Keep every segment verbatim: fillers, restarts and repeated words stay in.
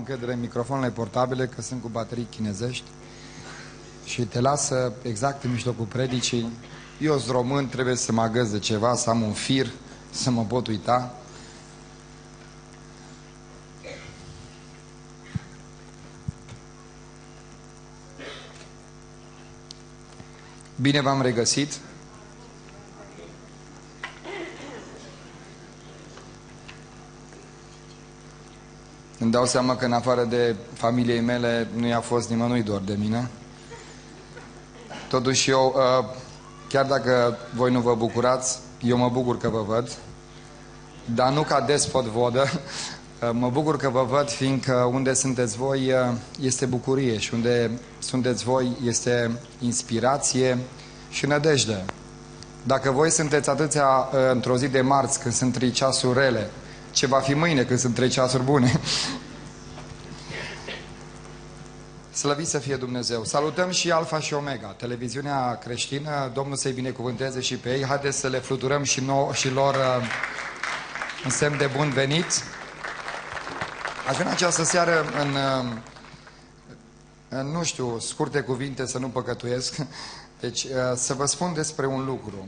încredere în microfoanele portabile, că sunt cu baterii chinezești și te lasă exact în mijlocul predicii. Eu sunt român, trebuie să mă agăț de ceva, să am un fir, să mă pot uita. Bine v-am regăsit. Îmi dau seama că în afară de familiei mele nu i-a fost nimănui dor de mine. Totuși eu, chiar dacă voi nu vă bucurați, eu mă bucur că vă văd, dar nu ca despot vodă. Mă bucur că vă văd, fiindcă unde sunteți voi este bucurie și unde sunteți voi este inspirație și nădejde. Dacă voi sunteți atâția într-o zi de marți, când sunt trei ceasuri rele, ce va fi mâine când sunt trei ceasuri bune? Slăvit să fie Dumnezeu! Salutăm și Alfa și Omega, televiziunea creștină. Domnul să-i binecuvânteze și pe ei. Haideți să le fluturăm și, nou, și lor uh, în semn de bun venit. Aș vrea în această seară în, uh, în, nu știu, scurte cuvinte, să nu păcătuiesc. Deci, uh, să vă spun despre un lucru.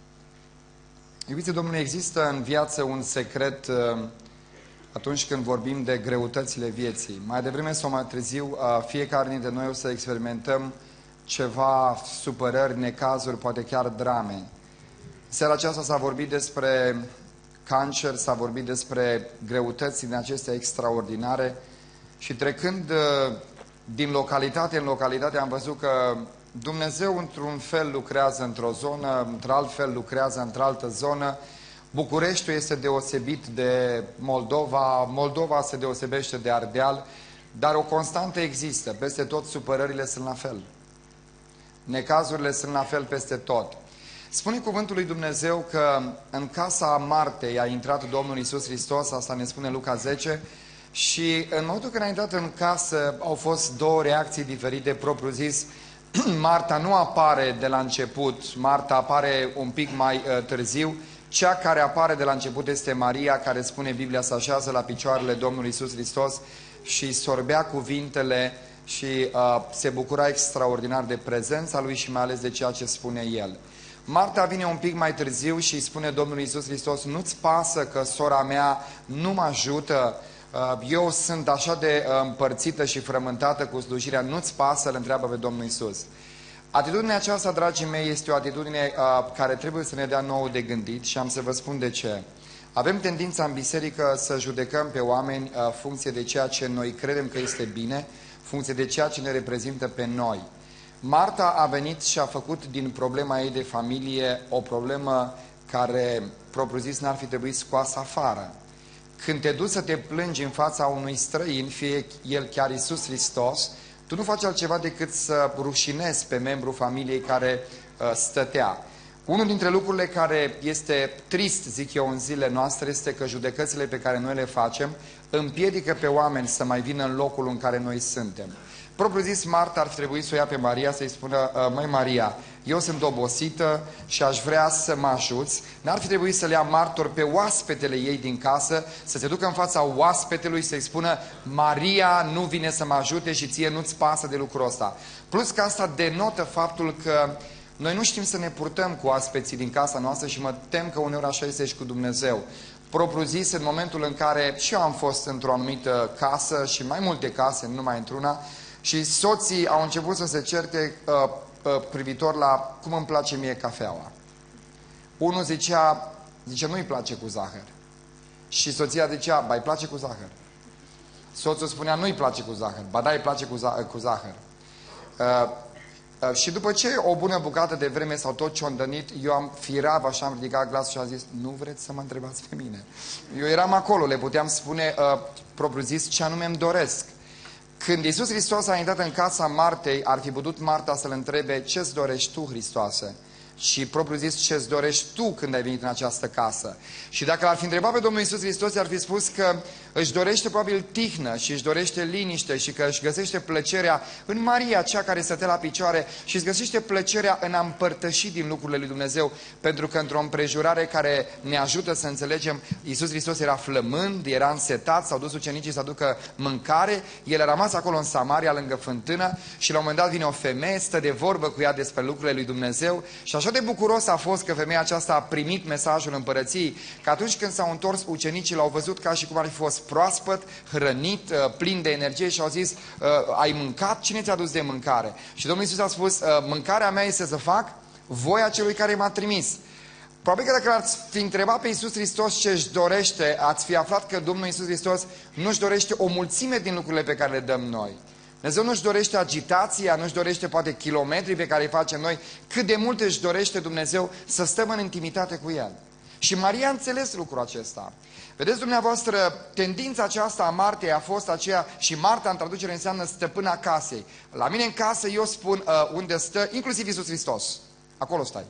Iubiți Domnule, există în viață un secret uh, atunci când vorbim de greutățile vieții. Mai devreme sau mai târziu, uh, fiecare dintre noi o să experimentăm ceva supărări, necazuri, poate chiar drame. Seara aceasta s-a vorbit despre cancer, s-a vorbit despre greutăți din acestea extraordinare și trecând uh, din localitate în localitate am văzut că Dumnezeu într-un fel lucrează într-o zonă, într-alt fel lucrează într-altă zonă. Bucureștiul este deosebit de Moldova, Moldova se deosebește de Ardeal, dar o constantă există. Peste tot supărările sunt la fel. Necazurile sunt la fel peste tot. Spune cuvântul lui Dumnezeu că în casa Martei a intrat Domnul Iisus Hristos, asta ne spune Luca zece, și în momentul când a intrat în casă au fost două reacții diferite, propriu zis. Marta nu apare de la început, Marta apare un pic mai uh, târziu. Cea care apare de la început este Maria, care spune Biblia să așează la picioarele Domnului Iisus Hristos și sorbea cuvintele și uh, se bucura extraordinar de prezența Lui și mai ales de ceea ce spune El. Marta vine un pic mai târziu și spune Domnului Iisus Hristos, nu-ți pasă că sora mea nu mă ajută? Eu sunt așa de împărțită și frământată cu slujirea, nu-ți pasă? Îl întreabă pe Domnul Iisus. Atitudinea aceasta, dragii mei, este o atitudine uh, care trebuie să ne dea nouă de gândit și am să vă spun de ce. Avem tendința în biserică să judecăm pe oameni uh, funcție de ceea ce noi credem că este bine, funcție de ceea ce ne reprezintă pe noi. Marta a venit și a făcut din problema ei de familie o problemă care, propriu-zis, n-ar fi trebuit scoasă afară. Când te duci să te plângi în fața unui străin, fie el chiar Iisus Hristos, tu nu faci altceva decât să rușinezi pe membrul familiei care uh, stătea. Unul dintre lucrurile care este trist, zic eu, în zilele noastre, este că judecățile pe care noi le facem împiedică pe oameni să mai vină în locul în care noi suntem. Propriu zis, Marta ar trebui să o ia pe Maria, să-i spună, măi Maria, eu sunt obosită și aș vrea să mă ajuți. N-ar fi trebuit să le ia martor pe oaspetele ei din casă, să se ducă în fața oaspetelui, să-i spună, Maria nu vine să mă ajute și ție nu-ți pasă de lucrul ăsta. Plus că asta denotă faptul că noi nu știm să ne purtăm cu oaspeții din casa noastră și mă tem că uneori așa este și cu Dumnezeu. Propriu zis, în momentul în care și eu am fost într-o anumită casă și mai multe case, nu numai într-una, și soții au început să se certe uh, uh, privitor la cum îmi place mie cafeaua. Unul zicea, zice, nu-i place cu zahăr. Și soția zicea, ba, îi place cu zahăr. Soțul spunea, nu-i place cu zahăr. Ba da, îi place cu, za cu zahăr. Uh, uh, și după ce o bună bucată de vreme sau tot ce-o îndănit, eu am firav, așa am ridicat glasul și am zis, nu vreți să mă întrebați pe mine. Eu eram acolo, le puteam spune, uh, propriu zis, ce anume îmi doresc. Când Iisus Hristos a intrat în casa Martei, ar fi putut Marta să-L întrebe, ce-ți dorești tu, Hristoase? și propriu zis ce-ți dorești tu când ai venit în această casă. Și dacă l-ar fi întrebat pe Domnul Iisus Hristos, ar fi spus că își dorește probabil tihnă și își dorește liniște și că își găsește plăcerea în Maria, cea care stătea la picioare, și își găsește plăcerea în a împărtăși din lucrurile lui Dumnezeu, pentru că într-o împrejurare care ne ajută să înțelegem, Iisus Hristos era flămând, era însetat, s-au dus ucenicii să aducă mâncare, el a rămas acolo în Samaria lângă fântână și la un moment dat vine o femeie, stă de vorbă cu ea despre lucrurile lui Dumnezeu și așa de bucuros a fost că femeia aceasta a primit mesajul împărăției, că atunci când s-au întors ucenicii l-au văzut ca și cum ar fi fost proaspăt, hrănit, plin de energie și au zis, ai mâncat? Cine ți-a dus de mâncare? Și Domnul Iisus a spus, mâncarea mea este să fac voia celui care m-a trimis. Probabil că dacă ați fi întrebat pe Iisus Hristos ce își dorește, ați fi aflat că Domnul Iisus Hristos nu-și dorește o mulțime din lucrurile pe care le dăm noi. Dumnezeu nu-și dorește agitația, nu-și dorește poate kilometrii pe care îi facem noi, cât de mult își dorește Dumnezeu să stăm în intimitate cu El. Și Maria a înțeles lucrul acesta. Vedeți dumneavoastră, tendința aceasta a Martei a fost aceea, și Marta în traducere înseamnă stăpâna casei. La mine în casă eu spun uh, unde stă, inclusiv Iisus Hristos. Acolo stai.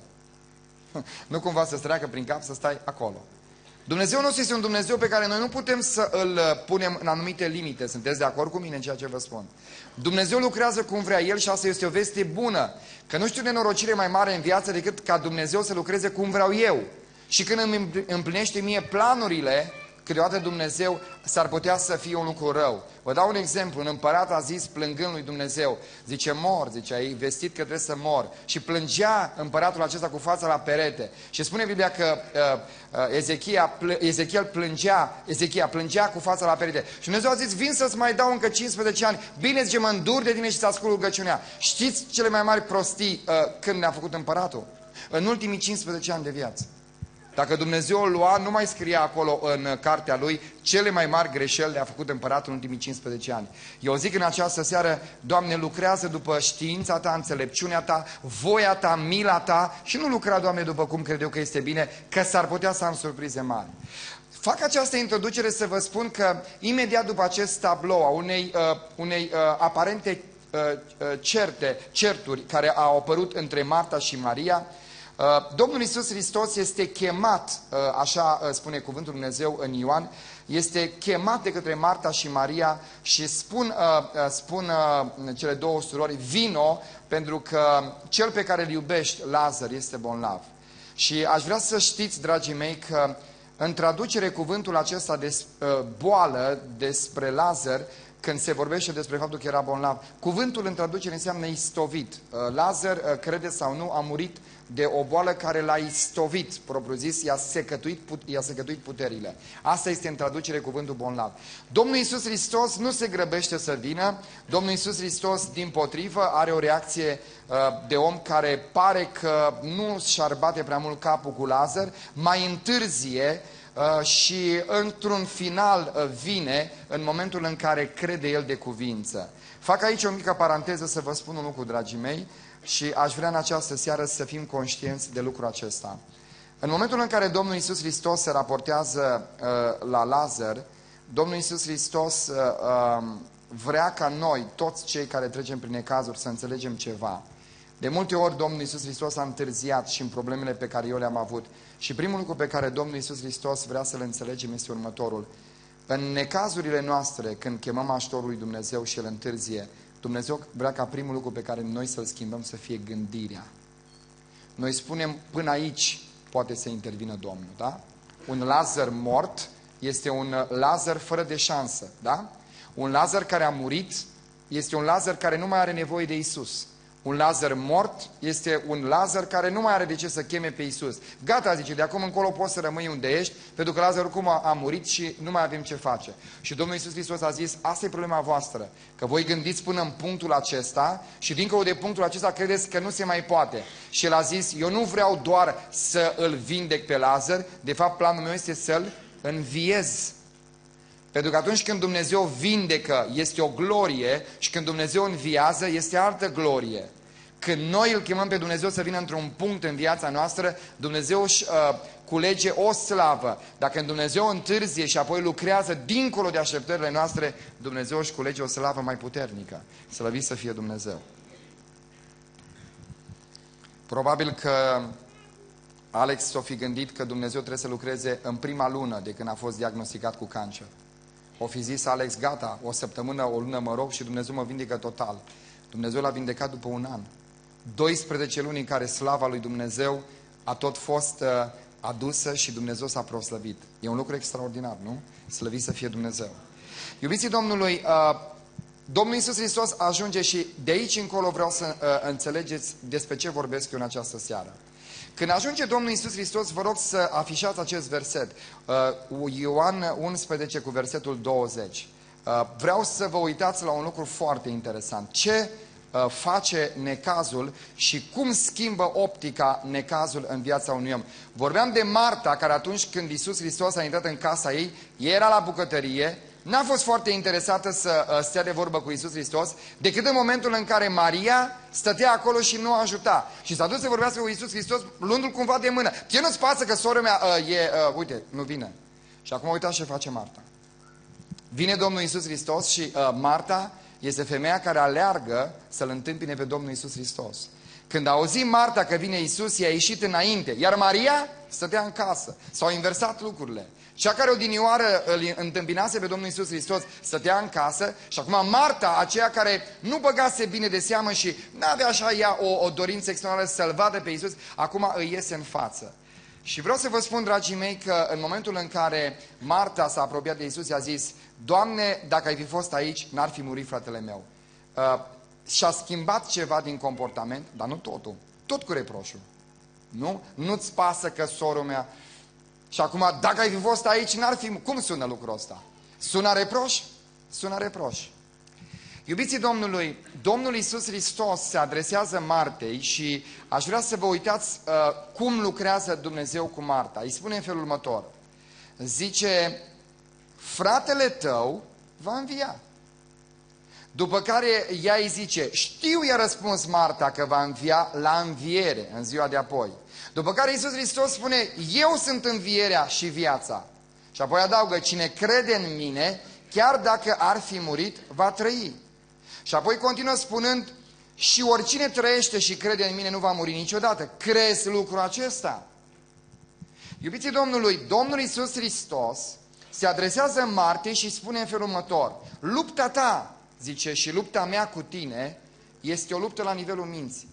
Nu cumva să-ți treacă prin cap să stai acolo. Dumnezeu nostru este un Dumnezeu pe care noi nu putem să îl punem în anumite limite. Sunteți de acord cu mine în ceea ce vă spun? Dumnezeu lucrează cum vrea El și asta este o veste bună. Că nu știu nenorocire mai mare în viață decât ca Dumnezeu să lucreze cum vreau eu. Și când îmi împlinește mie planurile, câteodată Dumnezeu s-ar putea să fie un lucru rău. Vă dau un exemplu. Un împărat a zis plângând lui Dumnezeu, zice, mor, zice, ai vestit că trebuie să mor. Și plângea împăratul acesta cu fața la perete. Și spune Biblia că uh, uh, Ezechia, pl Ezechiel plângea, Ezechia plângea cu fața la perete. Și Dumnezeu a zis, vin să-ți mai dau încă cincisprezece ani. Bine, zice, mă îndur de tine și să ascult rugăciunea. Știți cele mai mari prostii uh, când ne-a făcut împăratul? În ultimii cincisprezece ani de viață. Dacă Dumnezeu o lua, nu mai scria acolo în cartea lui cele mai mari greșeli le-a făcut împăratul în ultimii cincisprezece ani. Eu zic în această seară, Doamne, lucrează după știința Ta, înțelepciunea Ta, voia Ta, mila Ta și nu lucra, Doamne, după cum cred eu că este bine, că s-ar putea să am surprize mari. Fac această introducere să vă spun că imediat după acest tablou a unei, uh, unei uh, aparente uh, certe, certuri care au apărut între Marta și Maria, Domnul Iisus Hristos este chemat, așa spune cuvântul Dumnezeu în Ioan, este chemat de către Marta și Maria și spun, spun cele două surori, vino, pentru că cel pe care îl iubești, Lazar, este bolnav. Și aș vrea să știți, dragii mei, că în traducere cuvântul acesta de boală despre Lazar, când se vorbește despre faptul că era bolnav, cuvântul în traducere înseamnă istovit. Lazar, crede sau nu, a murit de o boală care l-a istovit, propriu zis, i-a secătuit, i-a secătuit puterile. Asta este în traducere cuvântul bolnav. Domnul Iisus Hristos nu se grăbește să vină, Domnul Iisus Hristos, dimpotrivă, are o reacție uh, de om care pare că nu și-ar bate prea mult capul cu Lazar, mai întârzie uh, și într-un final uh, vine în momentul în care crede el de cuvință. Fac aici o mică paranteză să vă spun un lucru, dragii mei, și aș vrea în această seară să fim conștienți de lucrul acesta. În momentul în care Domnul Iisus Hristos se raportează uh, la Lazar, Domnul Iisus Hristos uh, uh, vrea ca noi, toți cei care trecem prin necazuri, să înțelegem ceva. De multe ori Domnul Iisus Hristos a întârziat și în problemele pe care eu le-am avut. Și primul lucru pe care Domnul Iisus Hristos vrea să-l înțelegem este următorul. În necazurile noastre, când chemăm ajutorul lui Dumnezeu și el întârzie, Dumnezeu vrea ca primul lucru pe care noi să-l schimbăm să fie gândirea. Noi spunem, până aici poate să intervină Domnul, da? Un Lazar mort este un Lazar fără de șansă, da? Un Lazar care a murit este un Lazar care nu mai are nevoie de Iisus. Un Lazar mort este un Lazar care nu mai are de ce să cheme pe Iisus. Gata, zice, de acum încolo poți să rămâi unde ești, pentru că Lazar oricum a, a murit și nu mai avem ce face. Și Domnul Iisus Hristos a zis, asta e problema voastră, că voi gândiți până în punctul acesta și dincolo de punctul acesta credeți că nu se mai poate. Și El a zis, eu nu vreau doar să îl vindec pe Lazar, de fapt planul meu este să-l înviez. Pentru că atunci când Dumnezeu vindecă, este o glorie și când Dumnezeu înviază, este altă glorie. Când noi îl chemăm pe Dumnezeu să vină într-un punct în viața noastră, Dumnezeu își uh, culege o slavă. Dacă Dumnezeu întârzie și apoi lucrează dincolo de așteptările noastre, Dumnezeu își culege o slavă mai puternică. Slăvit să fie Dumnezeu. Probabil că Alex s-a fi gândit că Dumnezeu trebuie să lucreze în prima lună de când a fost diagnosticat cu cancer. O fi zis Alex, gata, o săptămână, o lună mă rog și Dumnezeu mă vindecă total. Dumnezeu l-a vindecat după un an. doisprezece luni în care slava lui Dumnezeu a tot fost uh, adusă și Dumnezeu s-a proslăvit. E un lucru extraordinar, nu? Slăvit să fie Dumnezeu. Iubiții Domnului, uh, Domnul Iisus Hristos ajunge și de aici încolo vreau să uh, înțelegeți despre ce vorbesc eu în această seară. Când ajunge Domnul Iisus Hristos, vă rog să afișați acest verset. Uh, Ioan unsprezece cu versetul douăzeci. Uh, vreau să vă uitați la un lucru foarte interesant. Ce uh, face necazul și cum schimbă optica necazul în viața unui om. Vorbeam de Marta, care atunci când Iisus Hristos a intrat în casa ei, era la bucătărie, n-a fost foarte interesată să uh, stea de vorbă cu Iisus Hristos, decât în momentul în care Maria stătea acolo și nu ajuta. Și s-a dus să vorbească cu Iisus Hristos, luându-l cumva de mână. Ție nu-ți pasă că sora mea uh, e, uh, uite, nu vine. Și acum uitați ce face Marta. Vine Domnul Iisus Hristos și uh, Marta este femeia care aleargă să-L întâmpine pe Domnul Iisus Hristos. Când a auzit Marta că vine Iisus, i-a ieșit înainte, iar Maria stătea în casă. S-au inversat lucrurile. Cea care odinioară îl întâmpinase pe Domnul Iisus Hristos stătea în casă și acum Marta, aceea care nu băgase bine de seamă și n-avea așa ea o, o dorință extraordinară să-L vadă pe Iisus, acum îi iese în față. Și vreau să vă spun, dragii mei, că în momentul în care Marta s-a apropiat de Iisus, i-a zis, Doamne, dacă ai fi fost aici, n-ar fi murit fratele meu. Uh, și-a schimbat ceva din comportament, dar nu totul, tot cu reproșul. Nu? Nu-ți pasă că sorul mea... Și acum, dacă ai fi fost aici, n-ar fi... Cum sună lucrul ăsta? Sună reproș? Sună reproș. Iubiții Domnului, Domnul Iisus Hristos se adresează Martei și aș vrea să vă uitați uh, cum lucrează Dumnezeu cu Marta. Îi spune în felul următor. Zice, fratele tău va învia. După care ea îi zice, știu, i-a răspuns Marta, că va învia la înviere în ziua de apoi. După care Iisus Hristos spune, eu sunt învierea și viața. Și apoi adaugă, cine crede în mine, chiar dacă ar fi murit, va trăi. Și apoi continuă spunând, și oricine trăiește și crede în mine nu va muri niciodată. Crezi lucrul acesta? Iubiții Domnului, Domnul Iisus Hristos se adresează Martei și spune în felul următor, lupta ta, zice, și lupta mea cu tine este o luptă la nivelul minții.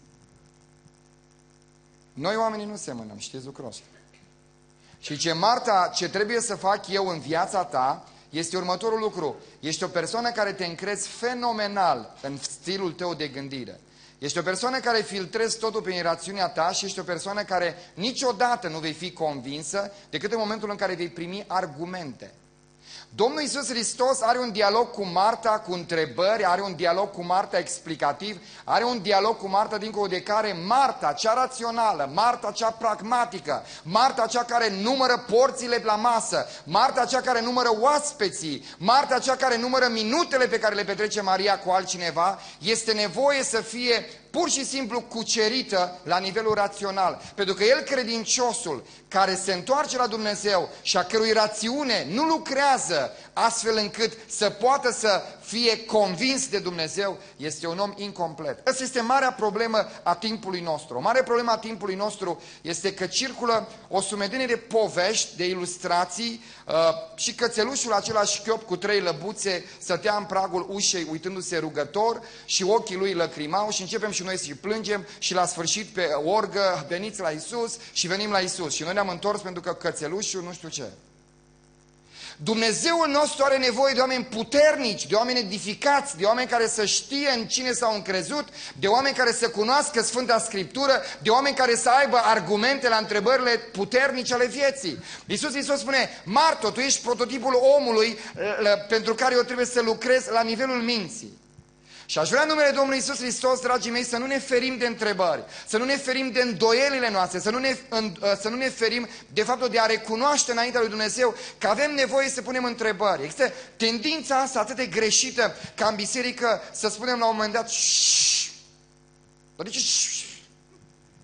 Noi oamenii nu semănăm, știți lucrul ăsta. Și ce Marta, ce trebuie să fac eu în viața ta, este următorul lucru. Ești o persoană care te încrezi fenomenal în stilul tău de gândire. Ești o persoană care filtrezi totul prin rațiunea ta și ești o persoană care niciodată nu vei fi convinsă decât în momentul în care vei primi argumente. Domnul Iisus Hristos are un dialog cu Marta cu întrebări, are un dialog cu Marta explicativ, are un dialog cu Marta dincolo de care Marta, cea rațională, Marta cea pragmatică, Marta cea care numără porțile la masă, Marta cea care numără oaspeții, Marta cea care numără minutele pe care le petrece Maria cu altcineva, este nevoie să fie pur și simplu cucerită la nivelul rațional. Pentru că el, credinciosul, care se întoarce la Dumnezeu și a cărui rațiune nu lucrează astfel încât să poată să fie convins de Dumnezeu, este un om incomplet. Asta este marea problemă a timpului nostru. O mare problemă a timpului nostru este că circulă o sumedenie de povești, de ilustrații uh, și cățelușul acela șchiop cu trei lăbuțe stătea în pragul ușei uitându-se rugător și ochii lui lăcrimau și începem și noi să plângem și la sfârșit pe orgă veniți la Isus și venim la Isus. Și noi ne-am întors pentru că cățelușul nu știu ce. Dumnezeul nostru are nevoie de oameni puternici, de oameni edificați, de oameni care să știe în cine s-au încrezut, de oameni care să cunoască Sfânta Scriptură, de oameni care să aibă argumente la întrebările puternice ale vieții. Iisus Hristos spune, Marto, tu ești prototipul omului pentru care eu trebuie să lucrez la nivelul minții. Și aș vrea în numele Domnului Iisus Hristos, dragii mei, să nu ne ferim de întrebări, să nu ne ferim de îndoielile noastre, să nu ne, să nu ne ferim de faptul de a recunoaște înaintea lui Dumnezeu că avem nevoie să punem întrebări. Există tendința asta atât de greșită ca în biserică să spunem la un moment dat, șșș. De ce șșș?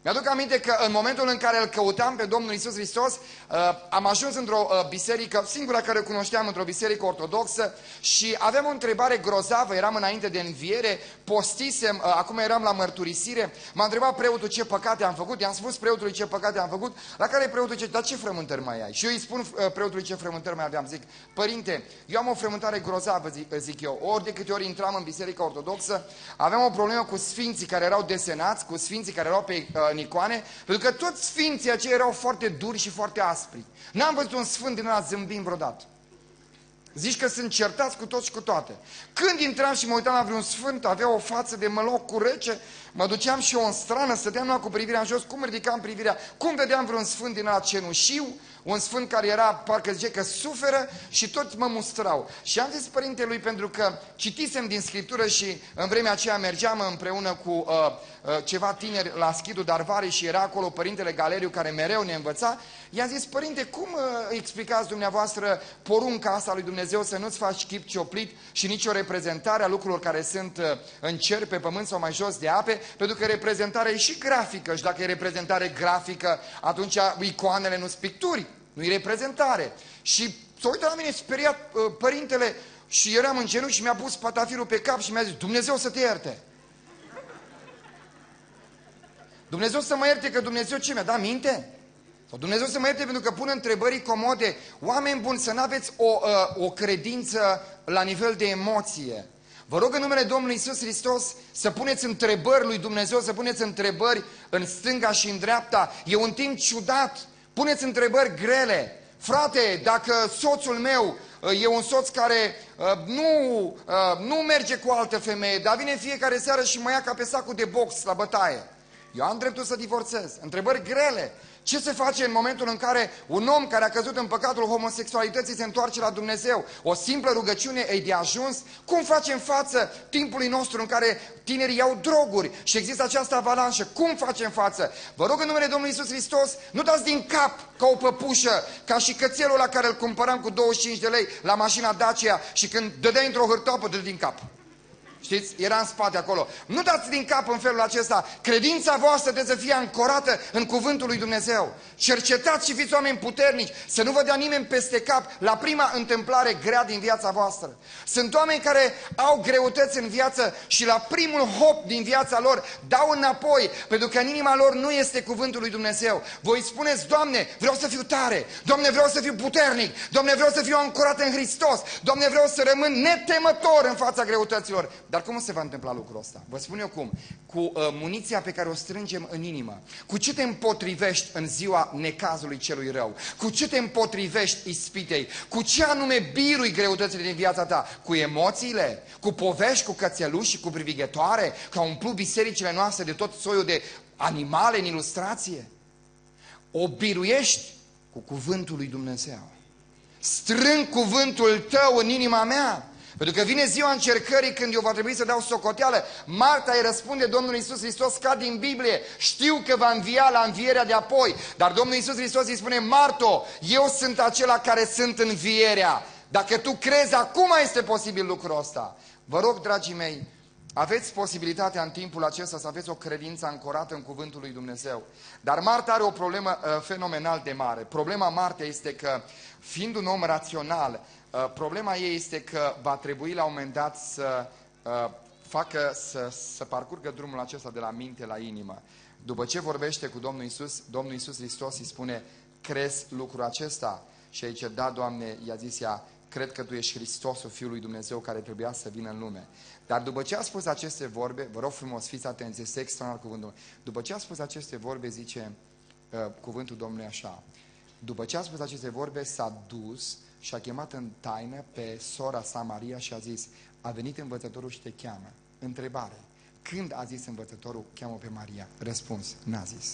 Mi-aduc aminte că în momentul în care îl căutam pe Domnul Iisus Hristos, am ajuns într-o biserică, singura care o cunoșteam, într-o biserică ortodoxă, și aveam o întrebare grozavă, eram înainte de înviere, postisem, acum eram la mărturisire, m-a întrebat preotul ce păcate am făcut, i-am spus preotului ce păcate am făcut, la care preotul zice, dar ce frământări mai ai? Și eu îi spun preotului ce frământări mai aveam, zic, părinte, eu am o frământare grozavă, zic, zic eu, ori de câte ori intram în biserica ortodoxă, aveam o problemă cu sfinții care erau desenați, cu sfinții care erau pe uh, icoane, pentru că toți sfinții aceia erau foarte duri și foarte aspri. N-am văzut un sfânt din ăla zâmbind vreodată. Zici că sunt certați cu toți și cu toate. Când intram și mă uitam la vreun sfânt, avea o față de măloc cu rece, mă duceam și eu în strană, stăteam numai cu privirea în jos, cum ridicam privirea, cum vedeam vreun sfânt din ăla cenușiu, un sfânt care era, parcă zice că suferă, și toți mă mustrau. Și am zis părintelui, pentru că citisem din Scriptură și în vremea aceea mergeam împreună cu uh, uh, ceva tineri la Schidul Darvari și era acolo părintele Galeriu care mereu ne învăța, i-am zis, părinte, cum uh, explicați dumneavoastră porunca asta lui Dumnezeu să nu-ți faci chip cioplit și nicio reprezentare a lucrurilor care sunt uh, în cer, pe pământ sau mai jos de ape, pentru că reprezentarea e și grafică și dacă e reprezentare grafică, atunci icoanele nu-s picturi, nu-i reprezentare. Și s-a uitat la mine speriat uh, părintele și eram în genunchi și mi-a pus patafirul pe cap și mi-a zis, Dumnezeu să te ierte. Dumnezeu să mă ierte, că Dumnezeu ce mi-a dat minte? Sau Dumnezeu să mă ierte pentru că pun întrebări comode. Oameni buni, să nu aveți o, uh, o credință la nivel de emoție. Vă rog în numele Domnului Iisus Hristos să puneți întrebări lui Dumnezeu, să puneți întrebări în stânga și în dreapta. E un timp ciudat. Puneți întrebări grele. Frate, dacă soțul meu e un soț care uh, nu, uh, nu merge cu altă femeie, dar vine fiecare seară și mă ia ca pe sacul de box la bătaie, eu am dreptul să divorțez. Întrebări grele. Ce se face în momentul în care un om care a căzut în păcatul homosexualității se întoarce la Dumnezeu? O simplă rugăciune e de ajuns? Cum facem față timpului nostru în care tinerii iau droguri și există această avalanșă? Cum facem față? Vă rog în numele Domnului Iisus Hristos, nu dați din cap ca o păpușă, ca și cățelul la care îl cumpăram cu douăzeci și cinci de lei la mașina Dacia și când dădeai într-o hârtoapă, dă din cap. Știți? Era în spate acolo. Nu dați din cap în felul acesta. Credința voastră trebuie să fie ancorată în cuvântul lui Dumnezeu. Cercetați și fiți oameni puternici, să nu vă dea nimeni peste cap la prima întâmplare grea din viața voastră. Sunt oameni care au greutăți în viață și la primul hop din viața lor dau înapoi, pentru că în inima lor nu este cuvântul lui Dumnezeu. Voi spuneți, Doamne, vreau să fiu tare, Doamne, vreau să fiu puternic, Doamne, vreau să fiu ancorat în Hristos, Doamne, vreau să rămân netemător în fața greutăților. Dar cum se va întâmpla lucrul ăsta? Vă spun eu cum. Cu uh, muniția pe care o strângem în inimă. Cu ce te împotrivești în ziua necazului celui rău? Cu ce te împotrivești ispitei? Cu ce anume birui greutățile din viața ta? Cu emoțiile? Cu povești, cu cățeluși și cu privighetoare? Că au umplut bisericile noastre de tot soiul de animale în ilustrație? O biruiești cu cuvântul lui Dumnezeu. Strâng cuvântul tău în inima mea. Pentru că vine ziua încercării când eu va trebui să dau socoteală. Marta îi răspunde Domnul Iisus Hristos ca din Biblie. Știu că va învia la învierea de apoi. Dar Domnul Iisus Hristos îi spune, Marto, eu sunt acela care sunt învierea. Dacă tu crezi, acum este posibil lucrul ăsta. Vă rog, dragii mei, aveți posibilitatea în timpul acesta să aveți o credință ancorată în cuvântul lui Dumnezeu. Dar Marta are o problemă uh, fenomenal de mare. Problema Martei este că, fiind un om rațional, Uh, problema ei este că va trebui la un moment dat să uh, facă, să, să parcurgă drumul acesta de la minte la inimă. După ce vorbește cu Domnul Iisus, Domnul Iisus Hristos îi spune, crezi lucrul acesta? Și aici, da, Doamne, i-a zis ea, cred că Tu ești Hristosul Fiul lui Dumnezeu care trebuia să vină în lume. Dar după ce a spus aceste vorbe, vă rog frumos, fiți atenți, este extraordinar cuvântul. După ce a spus aceste vorbe, zice uh, cuvântul Domnului așa, după ce a spus aceste vorbe, s-a dus și a chemat în taină pe sora sa Maria și a zis, a venit învățătorul și te cheamă. Întrebare, când a zis învățătorul, cheamă pe Maria? Răspuns, n-a zis.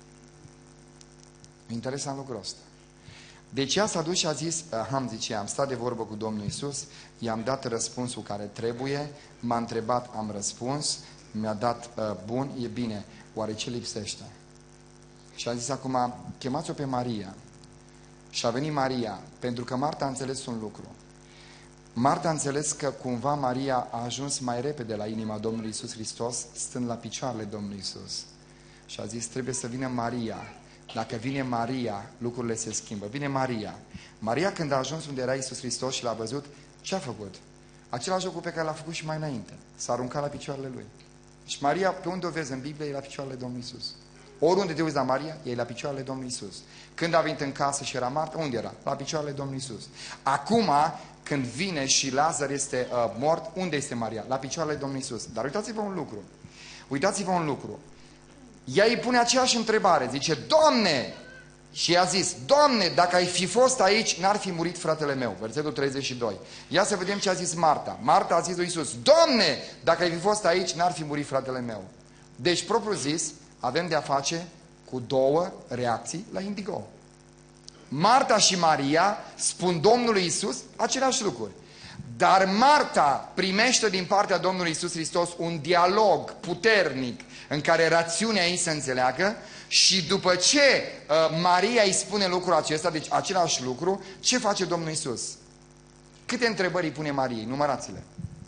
Interesant lucrul ăsta. Deci ea s-a dus și a zis, am zice, am stat de vorbă cu Domnul Iisus, i-am dat răspunsul care trebuie, m-a întrebat, am răspuns, mi-a dat, uh, bun, e bine, oare ce lipsește? Și a zis acum, chemați-o pe Maria. Și a venit Maria, pentru că Marta a înțeles un lucru. Marta a înțeles că cumva Maria a ajuns mai repede la inima Domnului Iisus Hristos, stând la picioarele Domnului Iisus. și a zis, trebuie să vină Maria. Dacă vine Maria, lucrurile se schimbă. Vine Maria. Maria, când a ajuns unde era Iisus Hristos și l-a văzut, ce a făcut? Același lucru pe care l-a făcut și mai înainte. S-a aruncat la picioarele lui. Și Maria, pe unde o vezi în Biblie, e la picioarele Domnului Iisus. Oriunde te uiți la Maria, e la picioarele Domnului Iisus. Când a venit în casă și era Marta, unde era? La picioarele Domnului Iisus. Acum, când vine și Lazar este uh, mort, unde este Maria? La picioarele Domnului Iisus. Dar uitați-vă un lucru. Uitați-vă un lucru. Ea îi pune aceeași întrebare. Zice, Doamne! Și i-a zis, Doamne, dacă ai fi fost aici, n-ar fi murit fratele meu. Versetul treizeci și doi. Ia să vedem ce a zis Marta. Marta a zis lui Iisus, Doamne, dacă ai fi fost aici, n-ar fi murit fratele meu. Deci, propriu zis, avem de a face cu două reacții la indigo. Marta și Maria spun Domnului Iisus aceleași lucruri. Dar Marta primește din partea Domnului Iisus Hristos un dialog puternic în care rațiunea ei se înțeleagă și după ce uh, Maria îi spune lucrul acesta, deci același lucru, ce face Domnul Iisus? Câte întrebări îi pune Mariei? Numărați-le.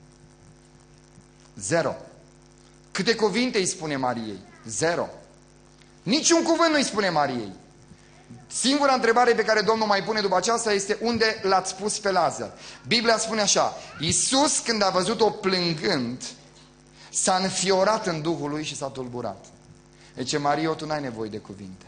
Zero. Câte cuvinte îi spune Mariei? Zero. Niciun cuvânt nu îi spune Mariei. Singura întrebare pe care Domnul mai pune după aceasta este unde l-ați pus pe Lazar. Biblia spune așa, Iisus când a văzut-o plângând, s-a înfiorat în Duhul lui și s-a tulburat. Deci, Mario, tu n-ai nevoie de cuvinte.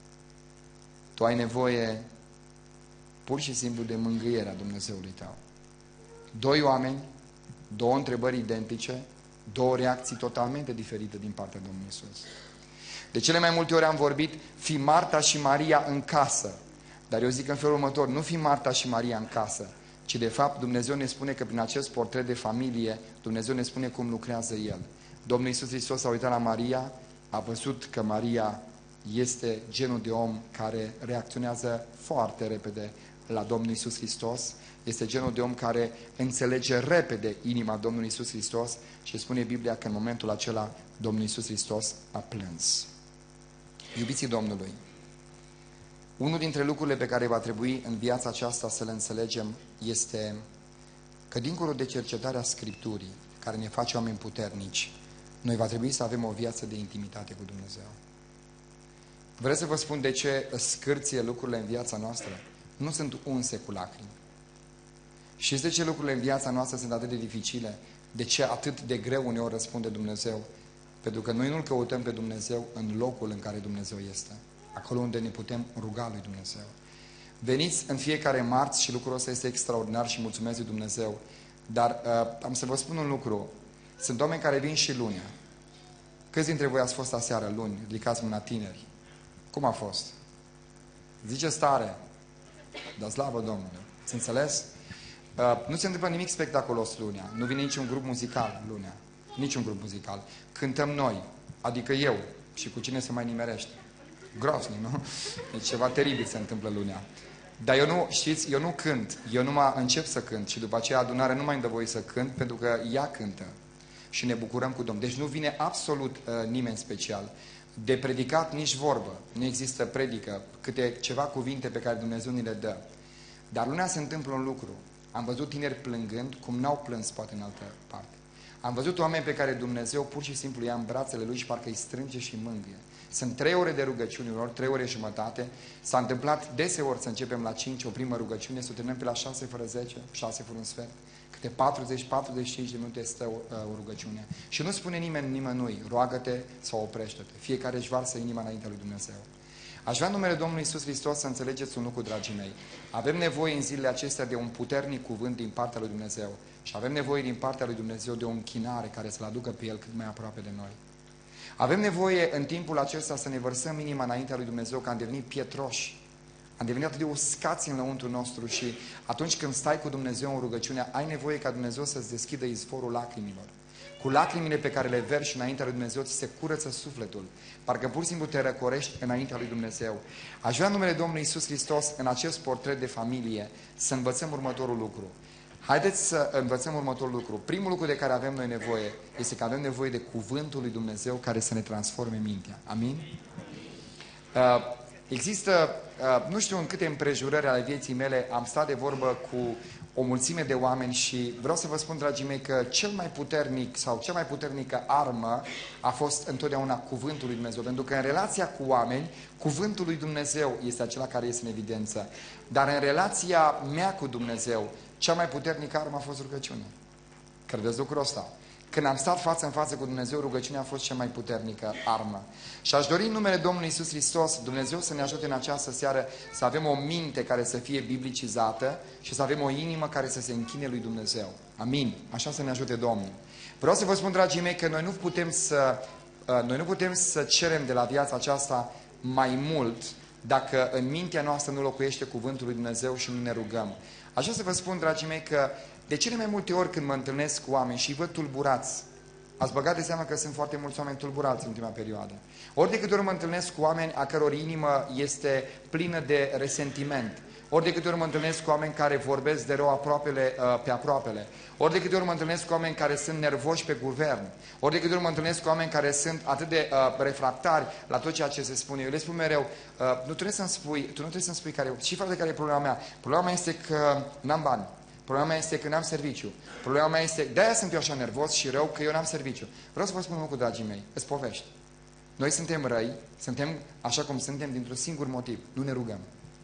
Tu ai nevoie pur și simplu de mângâierea Dumnezeului tău. Doi oameni, două întrebări identice, două reacții totalmente diferite din partea Domnului Iisus. De cele mai multe ori am vorbit, fi Marta și Maria în casă. Dar eu zic în felul următor, nu fi Marta și Maria în casă, ci de fapt Dumnezeu ne spune că prin acest portret de familie, Dumnezeu ne spune cum lucrează El. Domnul Iisus Hristos a uitat la Maria, a văzut că Maria este genul de om care reacționează foarte repede la Domnul Iisus Hristos, este genul de om care înțelege repede inima Domnului Iisus Hristos și spune Biblia că în momentul acela Domnul Iisus Hristos a plâns. Iubiții Domnului, unul dintre lucrurile pe care va trebui în viața aceasta să le înțelegem este că dincolo de cercetarea Scripturii, care ne face oameni puternici, noi va trebui să avem o viață de intimitate cu Dumnezeu. Vreți să vă spun de ce scârție lucrurile în viața noastră? Nu sunt unse cu lacrimi. Și de ce lucrurile în viața noastră sunt atât de dificile? De ce atât de greu uneori răspunde Dumnezeu? Pentru că noi nu-L căutăm pe Dumnezeu în locul în care Dumnezeu este. Acolo unde ne putem ruga lui Dumnezeu. Veniți în fiecare marți și lucrul ăsta este extraordinar și mulțumesc lui Dumnezeu. Dar uh, am să vă spun un lucru. Sunt oameni care vin și lunea. Câți dintre voi ați fost aseară luni? Ridicați mâna tineri. Cum a fost? Zice stare. Dar slavă Domnului. Ați înțeles? Uh, nu se întâmplă nimic spectaculos lunea. Nu vine niciun grup muzical lunea. Niciun grup muzical. Cântăm noi. Adică eu. Și cu cine se mai nimerește. Grosnic, nu? Deci ceva teribil se întâmplă lunea. Dar eu nu, știți, eu nu cânt. Eu numai încep să cânt. Și după aceea adunarea nu mai îmi dă voie să cânt, pentru că ea cântă. Și ne bucurăm cu Domnul. Deci nu vine absolut uh, nimeni special. De predicat nici vorbă. Nu există predică. Câte ceva cuvinte pe care Dumnezeu ni le dă. Dar lunea se întâmplă un lucru. Am văzut tineri plângând, cum n-au plâns poate în altă parte. Am văzut oameni pe care Dumnezeu pur și simplu ia în brațele Lui și parcă îi strânge și mângâie. Sunt trei ore de rugăciune, ori trei ore jumătate. S-a întâmplat deseori să începem la cinci o primă rugăciune, să o terminăm pe la șase fără zece, șase fără un sfert. Câte patruzeci patruzeci și cinci de minute stă o, o rugăciune. Și nu spune nimeni nimănui, roagă-te sau oprește-te. Fiecare își varsă inima înaintea lui Dumnezeu. Aș vrea în numele Domnului Iisus Hristos să înțelegeți un lucru, dragii mei. Avem nevoie în zilele acestea de un puternic cuvânt din partea lui Dumnezeu. Și avem nevoie din partea lui Dumnezeu de o închinare care să-L aducă pe El cât mai aproape de noi. Avem nevoie în timpul acesta să ne vărsăm inima înaintea lui Dumnezeu, că am devenit pietroși. Am devenit atât de uscați în lăuntru nostru și atunci când stai cu Dumnezeu în rugăciune, ai nevoie ca Dumnezeu să-ți deschidă izvorul lacrimilor. Cu lacrimile pe care le verși înaintea lui Dumnezeu, ți se curăță sufletul. Parcă pur și simplu te răcorești înaintea lui Dumnezeu. Aș vrea în numele Domnului Iisus Hristos, în acest portret de familie, să învățăm următorul lucru. Haideți să învățăm următorul lucru. Primul lucru de care avem noi nevoie este că avem nevoie de cuvântul lui Dumnezeu care să ne transforme mintea. Amin? Uh, există, uh, nu știu în câte împrejurări ale vieții mele, am stat de vorbă cu o mulțime de oameni și vreau să vă spun, dragii mei, că cel mai puternic sau cea mai puternică armă a fost întotdeauna cuvântul lui Dumnezeu. Pentru că în relația cu oameni, cuvântul lui Dumnezeu este acela care este în evidență. Dar în relația mea cu Dumnezeu, cea mai puternică armă a fost rugăciunea. Credeți lucrul ăsta? Când am stat față în față cu Dumnezeu, rugăciunea a fost cea mai puternică armă. Și aș dori în numele Domnului Iisus Hristos, Dumnezeu să ne ajute în această seară să avem o minte care să fie biblicizată și să avem o inimă care să se închine lui Dumnezeu. Amin. Așa să ne ajute Domnul. Vreau să vă spun, dragii mei, că noi nu putem să, noi nu putem să cerem de la viața aceasta mai mult dacă în mintea noastră nu locuiește cuvântul lui Dumnezeu și nu ne rugăm. Așa să vă spun, dragii mei, că de cele mai multe ori când mă întâlnesc cu oameni și îi văd tulburați, ați băgat de seama că sunt foarte mulți oameni tulburați în ultima perioadă. Ori de câte ori mă întâlnesc cu oameni a căror inimă este plină de resentiment, ori de câte ori mă întâlnesc cu oameni care vorbesc de rău aproapele, uh, pe aproapele, ori de câte ori mă întâlnesc cu oameni care sunt nervoși pe guvern, ori de câte ori mă întâlnesc cu oameni care sunt atât de uh, refractari la tot ceea ce se spune. Eu le spun mereu, uh, nu trebuie să-mi spui, tu nu trebuie să-mi spui care, cifra de care e problema mea. Problema mea este că n-am bani. Problema mea este că n-am serviciu. Problema mea este, de-aia sunt eu așa nervos și rău, că eu n-am serviciu. Vreau să vă spun un lucru, dragii mei, îți povești. Noi suntem răi, suntem așa cum suntem dintr-un singur motiv, nu ne rugăm.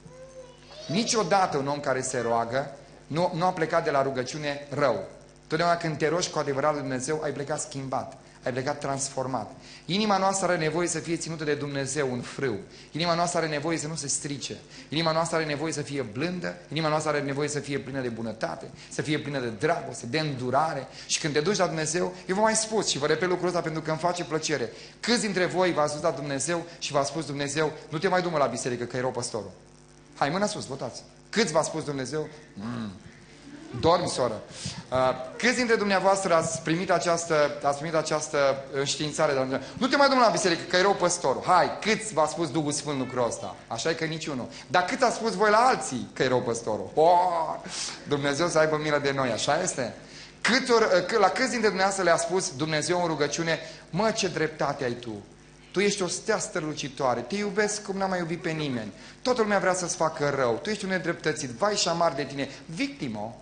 Niciodată un om care se roagă nu, nu a plecat de la rugăciune rău. Totdeauna când te rogi cu adevărat lui Dumnezeu, ai plecat schimbat, ai plecat transformat. Inima noastră are nevoie să fie ținută de Dumnezeu în frâu. Inima noastră are nevoie să nu se strice. Inima noastră are nevoie să fie blândă. Inima noastră are nevoie să fie plină de bunătate, să fie plină de dragoste, de îndurare. Și când te duci la Dumnezeu, eu vă mai spus și vă repet lucrul ăsta pentru că îmi face plăcere. Câți dintre voi v-ați dus la Dumnezeu și v-a spus Dumnezeu, nu te mai du mă la biserică că e rău păstorul? Hai, mâna sus, votați. Câți v-a spus Dumnezeu? Mm. Dormi, soră. Uh, câți dintre dumneavoastră ați primit această, ați primit această înștiințare de la Dumnezeu? Nu te mai du la biserică, că e rău păstorul. Hai, câți v-a spus Duhul Sfânt lucrul ăsta? Așa e că niciunul. Dar cât a spus voi la alții că e rău păstorul? Oh, Dumnezeu să aibă milă de noi, așa este? Cât ori, la câți dintre dumneavoastră le-a spus Dumnezeu în rugăciune, mă, ce dreptate ai tu? Tu ești o stea strălucitoare, te iubesc cum n-am mai iubit pe nimeni. Toată lumea vrea să-ți facă rău, tu ești un nedreptățit, vai și amar de tine, victimă.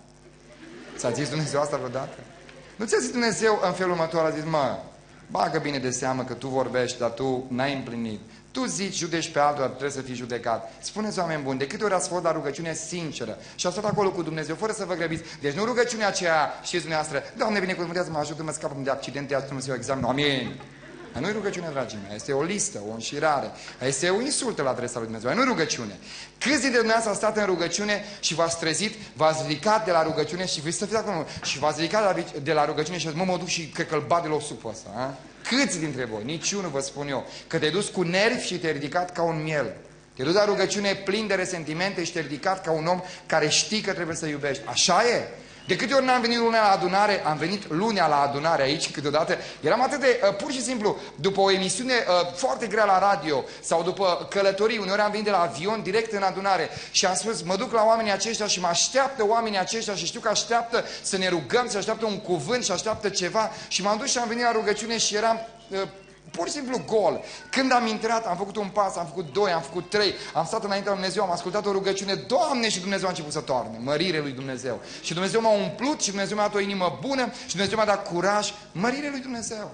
Ți-a zis Dumnezeu asta vreodată? Nu ți-a zis Dumnezeu în felul următor, a zis, mă, bagă bine de seamă că tu vorbești, dar tu n-ai împlinit. Tu zici, judești pe altul, dar trebuie să fii judecat. Spuneți, oameni buni, de câte ori ați fost la rugăciune sinceră și ați stat acolo cu Dumnezeu, fără să vă grăbiți. Deci nu rugăciunea aceea, știți dumneavoastră, Doamne, binecuvântează-mă, ajută-mă, scapă-mă de accidente, ajută-mă să iau examen. Amin. Nu e rugăciune, dragii mei, este o listă, o înșirare, este o insultă la adresa lui Dumnezeu, nu e rugăciune. Câți dintre dumneavoastră ați stat în rugăciune și v-ați trezit, v-ați ridicat de la rugăciune și vreți să fiți acolo, și v-ați ridicat de la rugăciune și ați mă, mă duc și cred că-l bat de la o supă ăsta, a? Câți dintre voi? Niciunul, vă spun eu, că te-ai dus cu nervi și te-ai ridicat ca un miel. Te-ai dus la rugăciune plin de resentimente și te-ai ridicat ca un om care știi că trebuie să iubești. Așa e? De câte ori n-am venit lunea la adunare, am venit lunea la adunare aici câteodată, eram atât de, uh, pur și simplu, după o emisiune uh, foarte grea la radio sau după călătorii, uneori am venit de la avion direct în adunare și am spus, mă duc la oamenii aceștia și mă așteaptă oamenii aceștia și știu că așteaptă să ne rugăm, să așteaptă un cuvânt și așteaptă ceva și m-am dus și am venit la rugăciune și eram... Uh, pur și simplu gol. Când am intrat, am făcut un pas, am făcut doi, am făcut trei, am stat înaintea lui Dumnezeu, am ascultat o rugăciune, Doamne, și Dumnezeu a început să toarne, mărire lui Dumnezeu. Și Dumnezeu m-a umplut și Dumnezeu mi-a dat o inimă bună și Dumnezeu mi-a dat curaj, mărire lui Dumnezeu.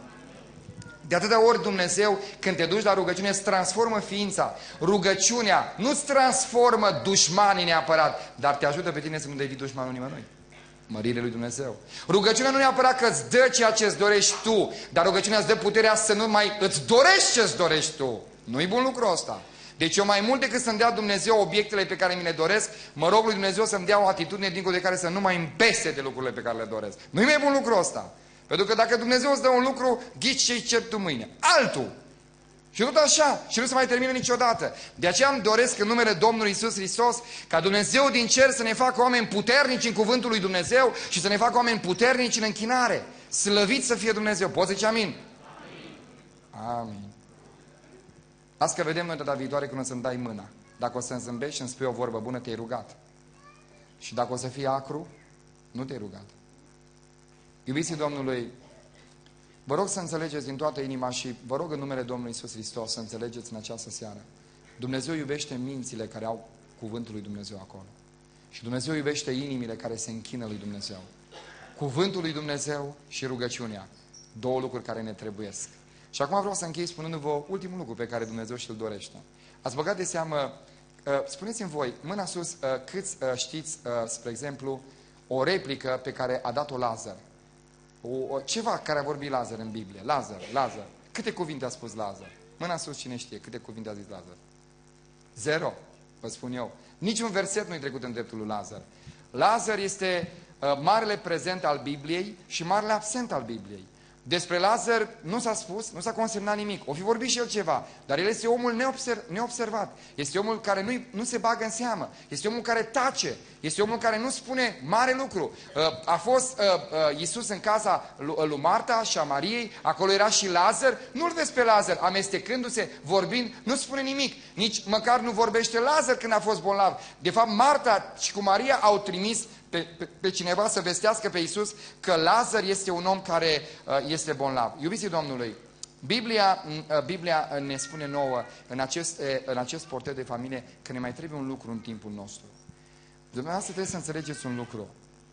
De atâtea ori Dumnezeu, când te duci la rugăciune, îți transformă ființa. Rugăciunea nu-ți transformă dușmanii neapărat, dar te ajută pe tine să nu devii dușmanul nimănui. Mărire lui Dumnezeu. Rugăciunea nu neapărat că îți dă ceea ce îți dorești tu, dar rugăciunea îți dă puterea să nu mai îți dorești ce îți dorești tu. Nu-i bun lucru ăsta. Deci eu mai mult decât să-mi dea Dumnezeu obiectele pe care mi le doresc, mă rog lui Dumnezeu să-mi dea o atitudine dincolo de care să nu mai îmbese de lucrurile pe care le doresc. Nu-i mai bun lucru ăsta. Pentru că dacă Dumnezeu îți dă un lucru, ghici ce-i cer tu mâine. Altul. Și tot așa. Și nu se mai termină niciodată. De aceea îmi doresc în numele Domnului Iisus Hristos ca Dumnezeu din cer să ne facă oameni puternici în cuvântul lui Dumnezeu și să ne facă oameni puternici în închinare. Slăvit să fie Dumnezeu. Poți zice amin? Amin. Amin. Las că vedem noi data viitoare când o să-mi dai mâna. Dacă o să-mi zâmbești și îmi spui o vorbă bună, te-ai rugat. Și dacă o să fii acru, nu te-ai rugat. Iubiții Domnului, vă rog să înțelegeți din toată inima și vă rog în numele Domnului Iisus Hristos să înțelegeți în această seară. Dumnezeu iubește mințile care au cuvântul lui Dumnezeu acolo. Și Dumnezeu iubește inimile care se închină lui Dumnezeu. Cuvântul lui Dumnezeu și rugăciunea. Două lucruri care ne trebuiesc. Și acum vreau să închei spunându-vă ultimul lucru pe care Dumnezeu și-l dorește. Ați băgat de seamă, spuneți-mi voi, mâna sus, câți știți, spre exemplu, o replică pe care a dat-o Lazar. O, ceva care a vorbit Lazar în Biblie. Lazar, Lazar. Câte cuvinte a spus Lazar? Mâna sus, cine știe? Câte cuvinte a zis Lazar? Zero, vă spun eu. Niciun verset nu-i trecut în dreptul lui Lazar. Lazar este uh, marele prezent al Bibliei și marele absent al Bibliei. Despre Lazar nu s-a spus, nu s-a consemnat nimic. O fi vorbit și el ceva, dar el este omul neobserv, neobservat. Este omul care nu, nu se bagă în seamă. Este omul care tace. Este omul care nu spune mare lucru. A fost Iisus în casa lui Marta și a Mariei, acolo era și Lazar. Nu-l vezi pe Lazar amestecându-se, vorbind, nu spune nimic. Nici măcar nu vorbește Lazar când a fost bolnav. De fapt, Marta și cu Maria au trimis Pe, pe, pe cineva să vestească pe Iisus că Lazar este un om care uh, este bolnav. Iubiții Domnului, Biblia, uh, Biblia ne spune nouă în acest, uh, în acest portret de familie că ne mai trebuie un lucru în timpul nostru. Dumneavoastră trebuie să înțelegeți un lucru.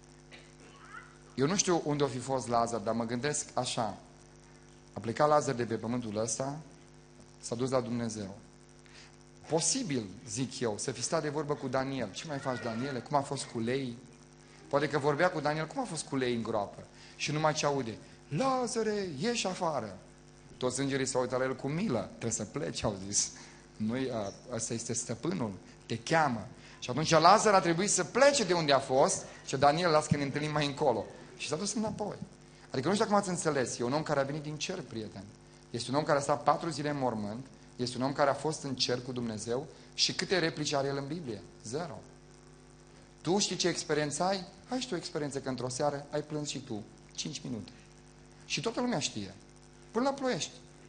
Eu nu știu unde o fi fost Lazar, dar mă gândesc așa. A plecat Lazar de pe pământul ăsta, s-a dus la Dumnezeu. Posibil, zic eu, să fi stat de vorbă cu Daniel. Ce mai faci, Daniele? Cum a fost cu lei? Poate că vorbea cu Daniel, cum a fost cu lei în groapă? Și numai ce aude, Lazare, ieși afară. Toți îngerii s-au uitat la el cu milă. Trebuie să pleci, au zis. Noi, ăsta este stăpânul, te cheamă. Și atunci Lazar a trebuit să plece de unde a fost și Daniel, las că ne întâlnim mai încolo. Și s-a dus înapoi. Adică nu știu cum ați înțeles, e un om care a venit din cer, prieten. Este un om care a stat patru zile în mormânt, este un om care a fost în cer cu Dumnezeu și câte replici are el în Biblie? Zero. Tu știi ce experiență ai? Ai și tu o experiență că într-o seară ai plâns și tu. Cinci minute. Și toată lumea știe. Până la Ploiești.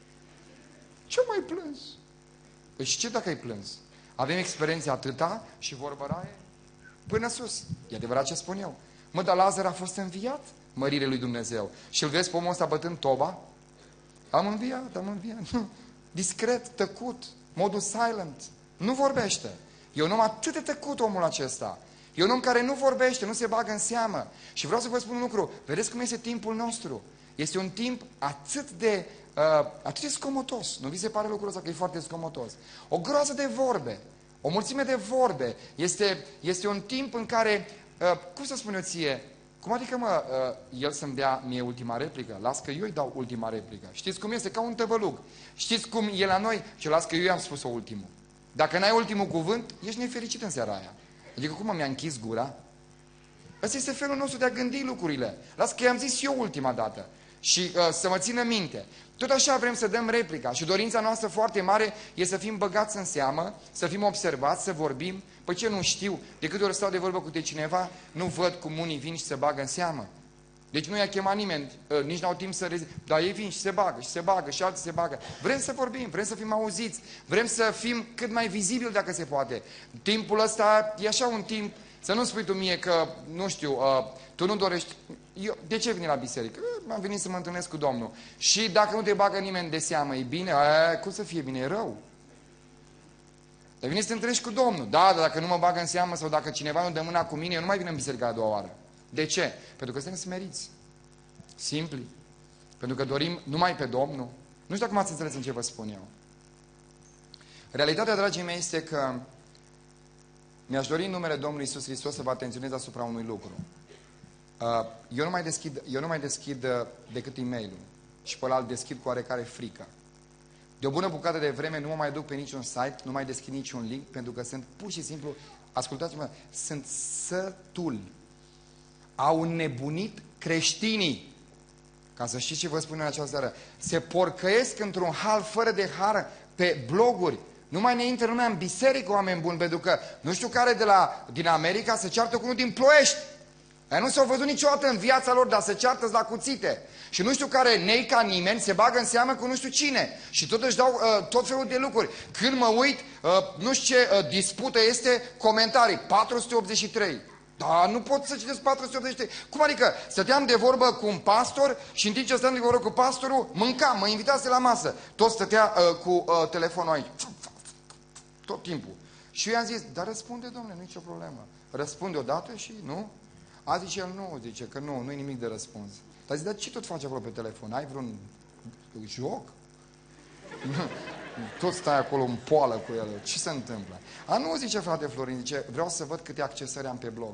Ce mai plâns? Păi și ce dacă ai plâns? Avem experiențe atâta și vorba raie până sus. E adevărat ce spun eu. Mă, dar Lazar a fost înviat, mărire lui Dumnezeu. Și îl vezi pe omul ăsta bătând toba? Am înviat, am înviat. Discret, tăcut, modul silent. Nu vorbește. E un om atât de tăcut omul acesta. E un om care nu vorbește, nu se bagă în seamă. Și vreau să vă spun un lucru. Vedeți cum este timpul nostru. Este un timp atât de, uh, atât de scomotos. Nu vi se pare lucrul ăsta că e foarte scomotos? O groază de vorbe. O mulțime de vorbe. Este, este un timp în care, uh, cum să spun eu ție, cum adică, mă, uh, el să-mi dea mie ultima replică? Las că eu îi dau ultima replică. Știți cum este? Ca un tăvălug. Știți cum e la noi? Și las că eu i-am spus-o ultimul. Dacă n-ai ultimul cuvânt, ești nefericit în seara aia. Adică cum mi-a închis gura? Ăsta este felul nostru de a gândi lucrurile. Las că i-am zis eu ultima dată. Și uh, să mă țină minte. Tot așa vrem să dăm replica. Și dorința noastră foarte mare e să fim băgați în seamă, să fim observați, să vorbim. Păi ce nu știu? De câte ori stau de vorbă cu te cineva, nu văd cum unii vin și se bagă în seamă. Deci nu i-a chemat nimeni, uh, nici n-au timp să rezist. Dar ei vin și se bagă, și se bagă, și alții se bagă. Vrem să vorbim, vrem să fim auziți, vrem să fim cât mai vizibili dacă se poate. Timpul ăsta e așa un timp, să nu spui tu mie că, nu știu, uh, tu nu dorești... Eu, de ce vine la biserică? Am venit să mă întâlnesc cu Domnul. Și dacă nu te bagă nimeni de seamă, e bine? A, cum să fie bine? E rău. Dar vine să te întâlnești cu Domnul. Da, dar dacă nu mă bagă în seamă sau dacă cineva nu dă mâna cu mine, eu nu mai vin în biserică a doua oară. De ce? Pentru că suntem smeriți. Simpli. Pentru că dorim numai pe Domnul. Nu știu dacă m-ați înțeles în ce vă spun eu. Realitatea, dragii mei, este că mi-aș dori în numele Domnului Iisus Hristos să vă atenționez asupra unui lucru. Eu nu mai deschid, eu nu mai deschid decât e-mail-ul și pe ăla îl deschid cu oarecare frică. De o bună bucată de vreme nu mă mai duc pe niciun site, nu mai deschid niciun link, pentru că sunt pur și simplu, ascultați-mă, sunt sătul. Au nebunit creștinii. Ca să știți ce vă spun în această seară. Se porcăiesc într-un hal fără de har pe bloguri. Nu mai ne intră lumea în biserică, oameni buni, pentru că nu știu care de la, din America se ceartă cu unul din Ploiești. Aia nu s-au văzut niciodată în viața lor, dar se ceartă la cuțite. Și nu știu care, nei ca nimeni, se bagă în seamă cu nu știu cine. Și tot își dau uh, tot felul de lucruri. Când mă uit, uh, nu știu ce uh, dispută este, comentarii, patru sute optzeci și trei. Dar nu pot să citesc patru sute optzeci și trei. Cum adică? Stăteam de vorbă cu un pastor și în timp ce stăteam de vorbă cu pastorul, mâncam, mă invitase la masă. Tot stătea uh, cu uh, telefonul aici. Tot timpul. Și eu i-am zis, dar răspunde, domnule, nu e nicio problemă. Răspunde odată și nu? A, zice el, nu, zice că nu, nu e nimic de răspuns. Dar zic, dar ce tot faci acolo pe telefon? Ai vreun joc? Tot stai acolo în poală cu el. Ce se întâmplă? A, nu, zice frate Florin, zice, vreau să văd câte accesări am pe blog.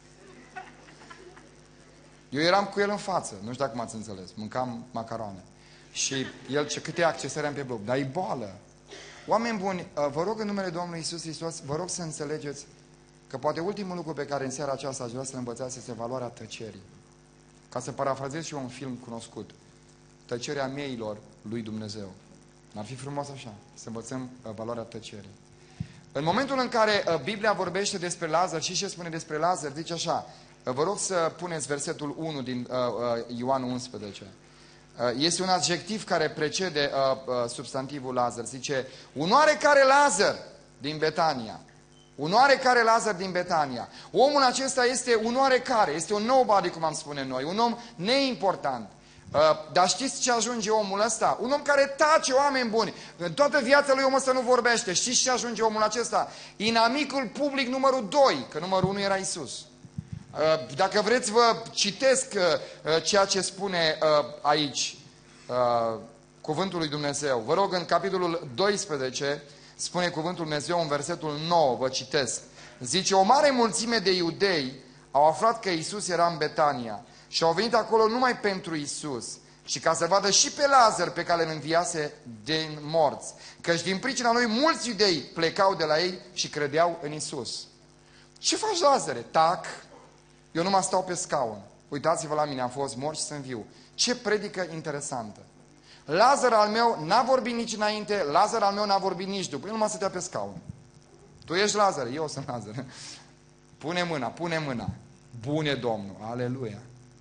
Eu eram cu el în față, nu știu dacă m-ați înțeles, mâncam macaroane. Și el, ce câte accesări am pe blog, dar e boală. Oameni buni, vă rog în numele Domnului Iisus Hristos, vă rog să înțelegeți că poate ultimul lucru pe care în seara aceasta aș vrea să-l învățați este valoarea tăcerii. Ca să parafrazez și eu un film cunoscut, Tăcerea mieilor lui Dumnezeu. N-ar fi frumos așa, să învățăm valoarea tăcerii. În momentul în care Biblia vorbește despre Lazar, și ce spune despre Lazar, zice așa, vă rog să puneți versetul unu din Ioan unsprezece. Este un adjectiv care precede substantivul Lazar. Zice, un oarecare Lazar din Betania. Un oarecare Lazar din Betania. Omul acesta este un oarecare, este un nobody, cum am spune noi, un om neimportant. Dar știți ce ajunge omul ăsta? Un om care tace, oameni buni. În toată viața lui omul ăsta nu vorbește. Știți ce ajunge omul acesta? Inamicul public numărul doi, că numărul unu era Isus. Dacă vreți, vă citesc ceea ce spune aici cuvântul lui Dumnezeu. Vă rog, în capitolul doisprezece spune cuvântul Dumnezeu în versetul nouă, vă citesc. Zice, o mare mulțime de iudei au aflat că Isus era în Betania și au venit acolo numai pentru Isus și ca să vadă și pe Lazar pe care îl înviase din morți. Căci din pricina lui mulți iudei plecau de la ei și credeau în Isus. Ce faci, Lazare? Tac, eu nu mă stau pe scaun. Uitați-vă la mine, am fost mort și sunt viu. Ce predică interesantă. Lazar al meu n-a vorbit nici înainte, Lazar al meu n-a vorbit nici după. El nu mă stătea pe scaun. Tu ești Lazar, eu sunt Lazar. Pune mâna, pune mâna. Bune Domnul, aleluia.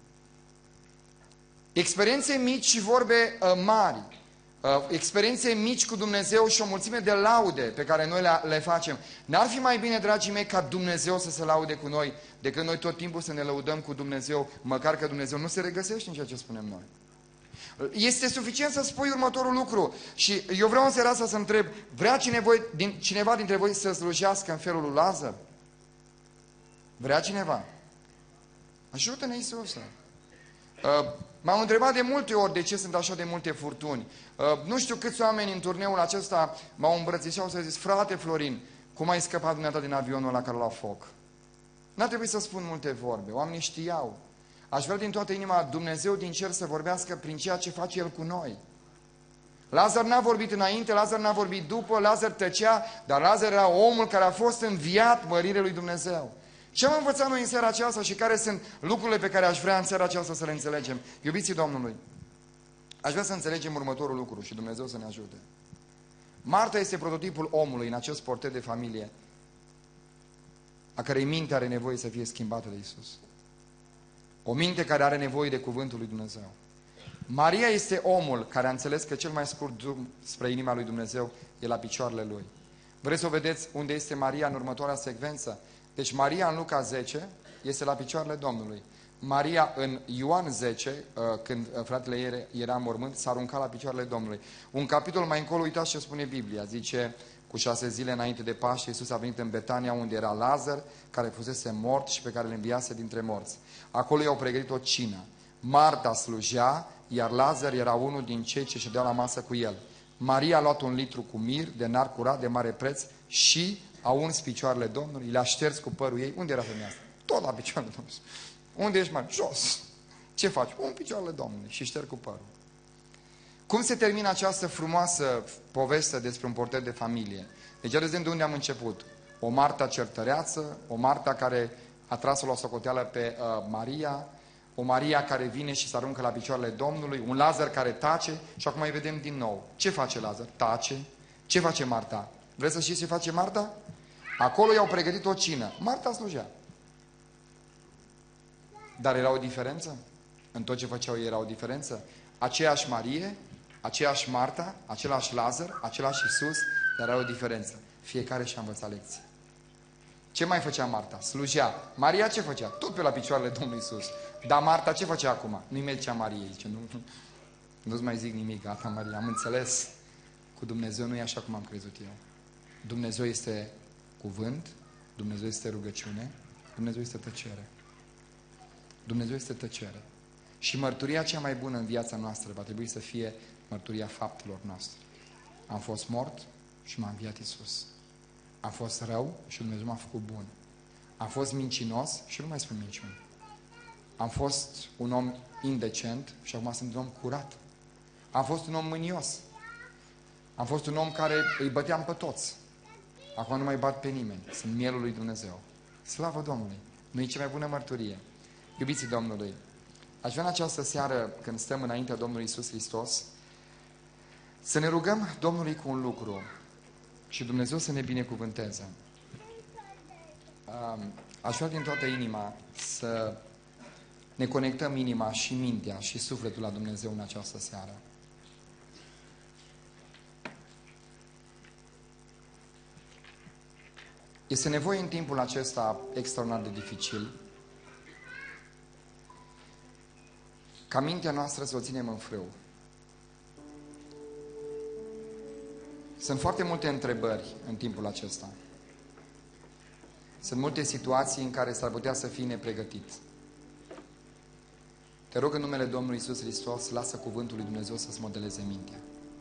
Experiențe mici și vorbe uh, mari. Uh, experiențe mici cu Dumnezeu și o mulțime de laude pe care noi le, le facem. N-ar fi mai bine, dragii mei, ca Dumnezeu să se laude cu noi, decât noi tot timpul să ne lăudăm cu Dumnezeu, măcar că Dumnezeu nu se regăsește în ceea ce spunem noi. Este suficient să spui următorul lucru. Și eu vreau în seara asta să întreb, vrea cineva, din, cineva dintre voi să slujească în felul lui Lazar? Vrea cineva? Ajută-ne, Iisuse! Uh, M-am întrebat de multe ori de ce sunt așa de multe furtuni. Uh, nu știu câți oameni în turneul acesta m-au îmbrățișat și au zis, frate Florin, cum ai scăpat dumneata din avionul ăla care la foc? N-a trebuit să spun multe vorbe, oamenii știau. Aș vrea din toată inima Dumnezeu din cer să vorbească prin ceea ce face El cu noi. Lazar n-a vorbit înainte, Lazar n-a vorbit după, Lazar tăcea, dar Lazar era omul care a fost înviat mărire lui Dumnezeu. Ce am învățat noi în seara aceasta și care sunt lucrurile pe care aș vrea în seara aceasta să le înțelegem? Iubiții Domnului, aș vrea să înțelegem următorul lucru și Dumnezeu să ne ajute. Marta este prototipul omului în acest portret de familie, a cărei minte are nevoie să fie schimbată de Isus. O minte care are nevoie de cuvântul lui Dumnezeu. Maria este omul care a înțeles că cel mai scurt drum spre inima lui Dumnezeu e la picioarele lui. Vreți să o vedeți unde este Maria în următoarea secvență? Deci Maria în Luca zece este la picioarele Domnului. Maria în Ioan zece, când fratele ei era în mormânt, s-a aruncat la picioarele Domnului. Un capitol mai încolo, uitați ce spune Biblia. Zice, cu șase zile înainte de Paște, Iisus a venit în Betania, unde era Lazar, care fusese mort și pe care îl înviase dintre morți. Acolo i-au pregătit o cină. Marta slujea, iar Lazar era unul din cei ce ședeau la masă cu el. Maria a luat un litru cu mir, de nar curat, de mare preț și a uns picioarele Domnului, le-a șters cu părul ei. Unde era femeia asta? Tot la picioarele Domnului. Unde ești, mai? Jos. Ce faci? Un picioarele Domnului și șterg cu părul. Cum se termină această frumoasă poveste despre un portret de familie? Deci, vedem de unde am început. O Marta certăreață, o Marta care a tras-o la socoteală pe uh, Maria, o Maria care vine și se aruncă la picioarele Domnului, un Lazar care tace și acum mai vedem din nou. Ce face Lazar? Tace. Ce face Marta? Vreți să știți ce face Marta? Acolo i-au pregătit o cină. Marta slujea. Dar era o diferență? În tot ce făceau ei era o diferență? Aceeași Marie, aceeași Marta, același Lazar, același Iisus, dar era o diferență. Fiecare și-a învățat lecții. Ce mai făcea Marta? Slujea. Maria ce făcea? Tot pe la picioarele Domnului Iisus. Dar Marta ce făcea acum? Nu-i mergea Mariei. Zice, nu, nu-ți mai zic nimic, gata Maria, am înțeles. Cu Dumnezeu nu e așa cum am crezut eu. Dumnezeu este cuvânt, Dumnezeu este rugăciune, Dumnezeu este tăcere. Dumnezeu este tăcere. Și mărturia cea mai bună în viața noastră va trebui să fie mărturia faptelor noastre. Am fost mort și m-a înviat Iisus. Am fost rău și Dumnezeu m-a făcut bun. Am fost mincinos și nu mai spun minciuni. Am fost un om indecent și acum sunt un om curat. Am fost un om mânios. Am fost un om care îi băteam pe toți. Acum nu mai bat pe nimeni. Sunt mielul lui Dumnezeu. Slavă Domnului! Nu e cea mai bună mărturie. Iubiții Domnului, aș vrea în această seară, când stăm înaintea Domnului Iisus Hristos, să ne rugăm Domnului cu un lucru și Dumnezeu să ne binecuvânteze. Aș vrea din toată inima să ne conectăm inima și mintea și sufletul la Dumnezeu în această seară. Este nevoie în timpul acesta extraordinar de dificil ca mintea noastră să o ținem în frâu. Sunt foarte multe întrebări în timpul acesta. Sunt multe situații în care s-ar putea să fii nepregătit. Te rog în numele Domnului Iisus Hristos, lasă cuvântul lui Dumnezeu să-ți modeleze mintea.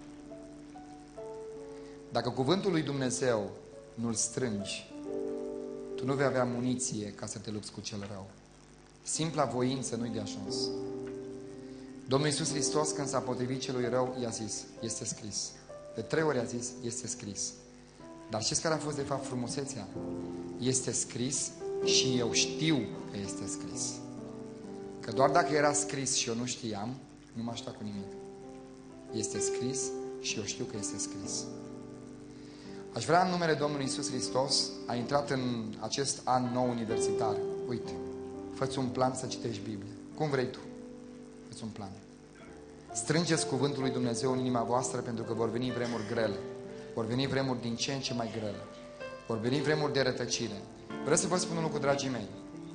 Dacă cuvântul lui Dumnezeu nu-l strângi, tu nu vei avea muniție ca să te lupți cu cel rău. Simpla voință nu-i de ajuns. Domnul Iisus Hristos, când s-a potrivit celui rău, i-a zis, este scris. De trei ori a zis, este scris. Dar știți care a fost de fapt frumusețea? Este scris și eu știu că este scris. Că doar dacă era scris și eu nu știam, nu m-aș sta cu nimic. Este scris și eu știu că este scris. Aș vrea în numele Domnului Iisus Hristos, a intrat în acest an nou universitar. Uite, fă-ți un plan să citești Biblia. Cum vrei tu? Fă-ți un plan. Strângeți cuvântul lui Dumnezeu în inima voastră, pentru că vor veni vremuri grele. Vor veni vremuri din ce în ce mai grele. Vor veni vremuri de rătăcire. Vreau să vă spun un lucru, dragii mei.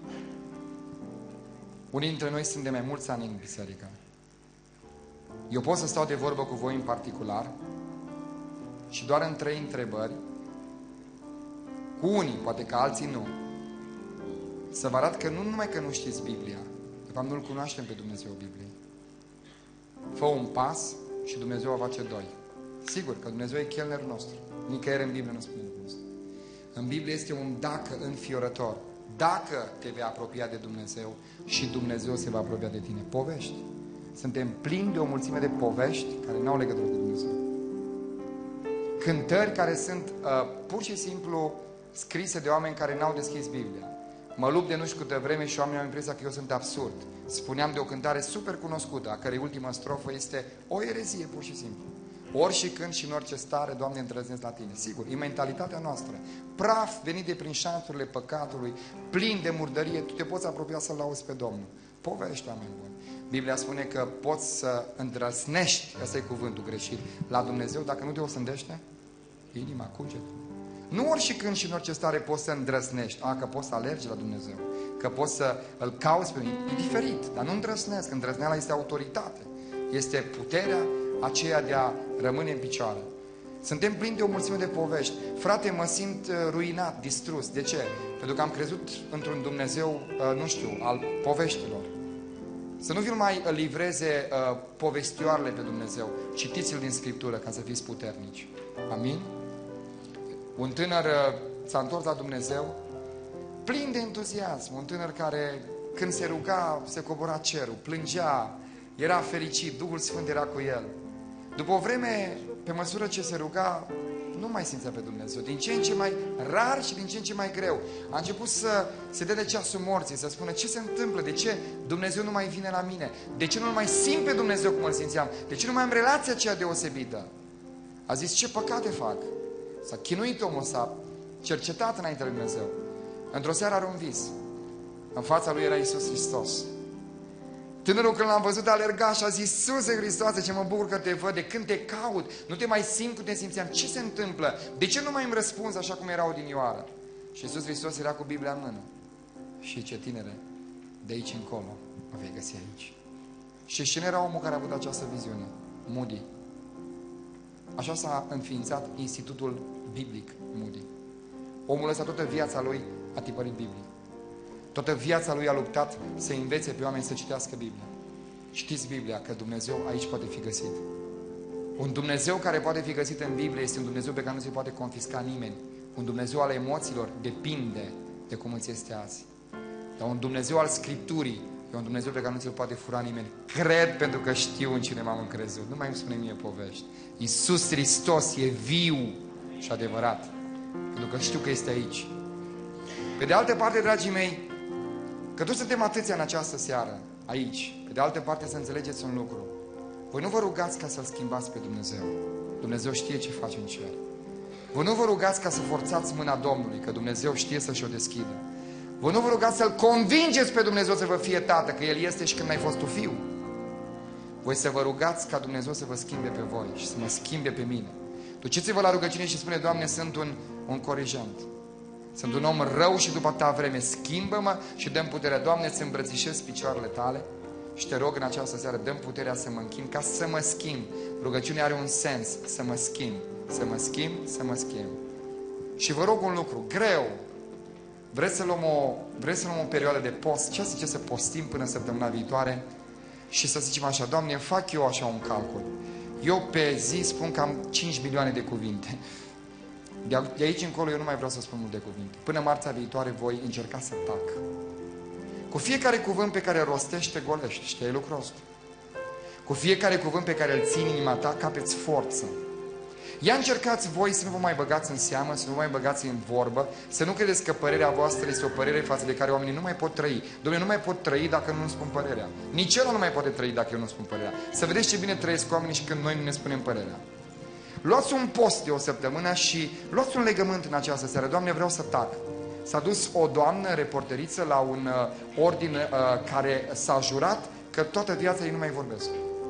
Unii dintre noi sunt de mai mulți ani în biserică. Eu pot să stau de vorbă cu voi în particular și doar în trei întrebări, cu unii, poate că alții nu, să vă arăt că nu numai că nu știți Biblia, de fapt nu-L cunoaștem pe Dumnezeu Bibliei. Fă un pas și Dumnezeu va face doi. Sigur că Dumnezeu e chelnerul nostru. Nicăieri în Biblie nu spune lucrul ăsta. În Biblie este un dacă înfiorător. Dacă te vei apropia de Dumnezeu și Dumnezeu se va apropia de tine. Povești. Suntem plini de o mulțime de povești care nu au legătură cu Dumnezeu. Cântări care sunt uh, pur și simplu scrise de oameni care n-au deschis Biblia. Mă lupt de nu știu câtă vreme și oamenii au impresia că eu sunt absurd. Spuneam de o cântare super cunoscută, a cărei ultimă strofă este o erezie, pur și simplu. Ori și când și în orice stare, Doamne, îndrăznesc la Tine. Sigur, e mentalitatea noastră. Praf venit de prin șanțurile păcatului, plin de murdărie, tu te poți apropia să-L auzi pe Domnul. Povești, oameni buni. Biblia spune că poți să îndrăznești, ăsta e cuvântul greșit, la Dumnezeu, dacă nu te osândește inima, cugetul. Nu ori și când și în orice stare poți să îndrăznești, a, că poți să alergi la Dumnezeu, că poți să îl cauți pe mine. E diferit, dar nu îndrăznesc. Îndrăzneala este autoritate. Este puterea aceea de a rămâne în picioare. Suntem plini de o mulțime de povești. Frate, mă simt ruinat, distrus. De ce? Pentru că am crezut într-un Dumnezeu, nu știu, al poveștilor. Să nu vi-l mai livreze uh, povestioarele pe Dumnezeu. Citiți-l din Scriptură ca să fiți puternici. Amin? Un tânăr uh, s-a întors la Dumnezeu plin de entuziasm. Un tânăr care când se ruga se cobora cerul, plângea, era fericit, Duhul Sfânt era cu el. După o vreme, pe măsură ce se ruga, nu mai simțea pe Dumnezeu. Din ce în ce mai rar și din ce în ce mai greu. A început să se dea de ceasul morții, să spună ce se întâmplă, de ce Dumnezeu nu mai vine la mine, de ce nu mai simt pe Dumnezeu cum îl simțeam, de ce nu mai am relația aceea deosebită. A zis, ce păcate fac? S-a chinuit omul, s-a cercetat înaintea lui Dumnezeu. Într-o seară are un vis. În fața lui era Iisus Hristos. Tânărul când l-am văzut alerga și a zis, Iisuse Hristoase, ce mă bucur că te văd, de când te caut, nu te mai simt cum te simțeam, ce se întâmplă? De ce nu mai îmi răspunzi așa cum era odinioară? Și Iisus Hristos era cu Biblia în mână. Și ce tinere, de aici încolo o vei găsi aici. Și cine era omul care a avut această viziune? Moody. Așa s-a înființat Institutul Biblic Moody. Omul ăsta toată viața lui a tipărit Biblie. Toată viața lui a luptat să învețe pe oameni să citească Biblia. Știți Biblia, că Dumnezeu aici poate fi găsit. Un Dumnezeu care poate fi găsit în Biblie este un Dumnezeu pe care nu se poate confisca nimeni. Un Dumnezeu al emoțiilor depinde de cum îți este azi. Dar un Dumnezeu al Scripturii e un Dumnezeu pe care nu ți-l poate fura nimeni. Cred pentru că știu în cine m-am încrezut. Nu mai îmi spune mie povești. Iisus Hristos e viu și adevărat. Pentru că știu că este aici. Pe de altă parte, dragii mei, că toți suntem atâția în această seară, aici. Pe de altă parte, să înțelegeți un lucru. Voi nu vă rugați ca să-L schimbați pe Dumnezeu. Dumnezeu știe ce face în cer. Voi nu vă rugați ca să forțați mâna Domnului, că Dumnezeu știe să-și o deschidă. Voi nu vă rugați să-L convingeți pe Dumnezeu să vă fie tată, că El este și când n-ai fost tu fiu. Voi să vă rugați ca Dumnezeu să vă schimbe pe voi și să mă schimbe pe mine. Duceți-vă la rugăciune și spune: Doamne, sunt un, un corijant. Sunt un om rău și după ta vreme. Schimbă-mă și dă-mi puterea. Doamne, îți îmbrățișez picioarele tale și te rog în această seară, dă-mi puterea să mă închin, ca să mă schimb. Rugăciunea are un sens, să mă schimb, să mă schimb, să mă schimb. Și vă rog un lucru, greu. Vreți să luăm o, vreți să luăm o perioadă de post? Ce zice să postim până săptămâna viitoare? Și să zicem așa: Doamne, fac eu așa un calcul. Eu pe zi spun cam cinci milioane de cuvinte. De aici încolo eu nu mai vreau să spun multe cuvinte. Până marțea viitoare voi încerca să tac. Cu fiecare cuvânt pe care îl rostești, te golești. Știi lucrul ăsta? Cu fiecare cuvânt pe care îl ții în inima ta, capeți forță. Ia încercați voi să nu vă mai băgați în seamă, să nu mai băgați în vorbă, să nu credeți că părerea voastră este o părere față de care oamenii nu mai pot trăi. Dom'le, nu mai pot trăi dacă nu spun părerea. Nici ăla nu mai poate trăi dacă eu nu spun părerea. Să vedeți ce bine trăiesc oamenii și când noi nu ne spunem părerea. Luați un post de o săptămână și luați un legământ în această seară. Doamne, vreau să tac. S-a dus o doamnă reporteriță la un uh, ordin uh, care s-a jurat că toată viața ei nu mai vorbesc.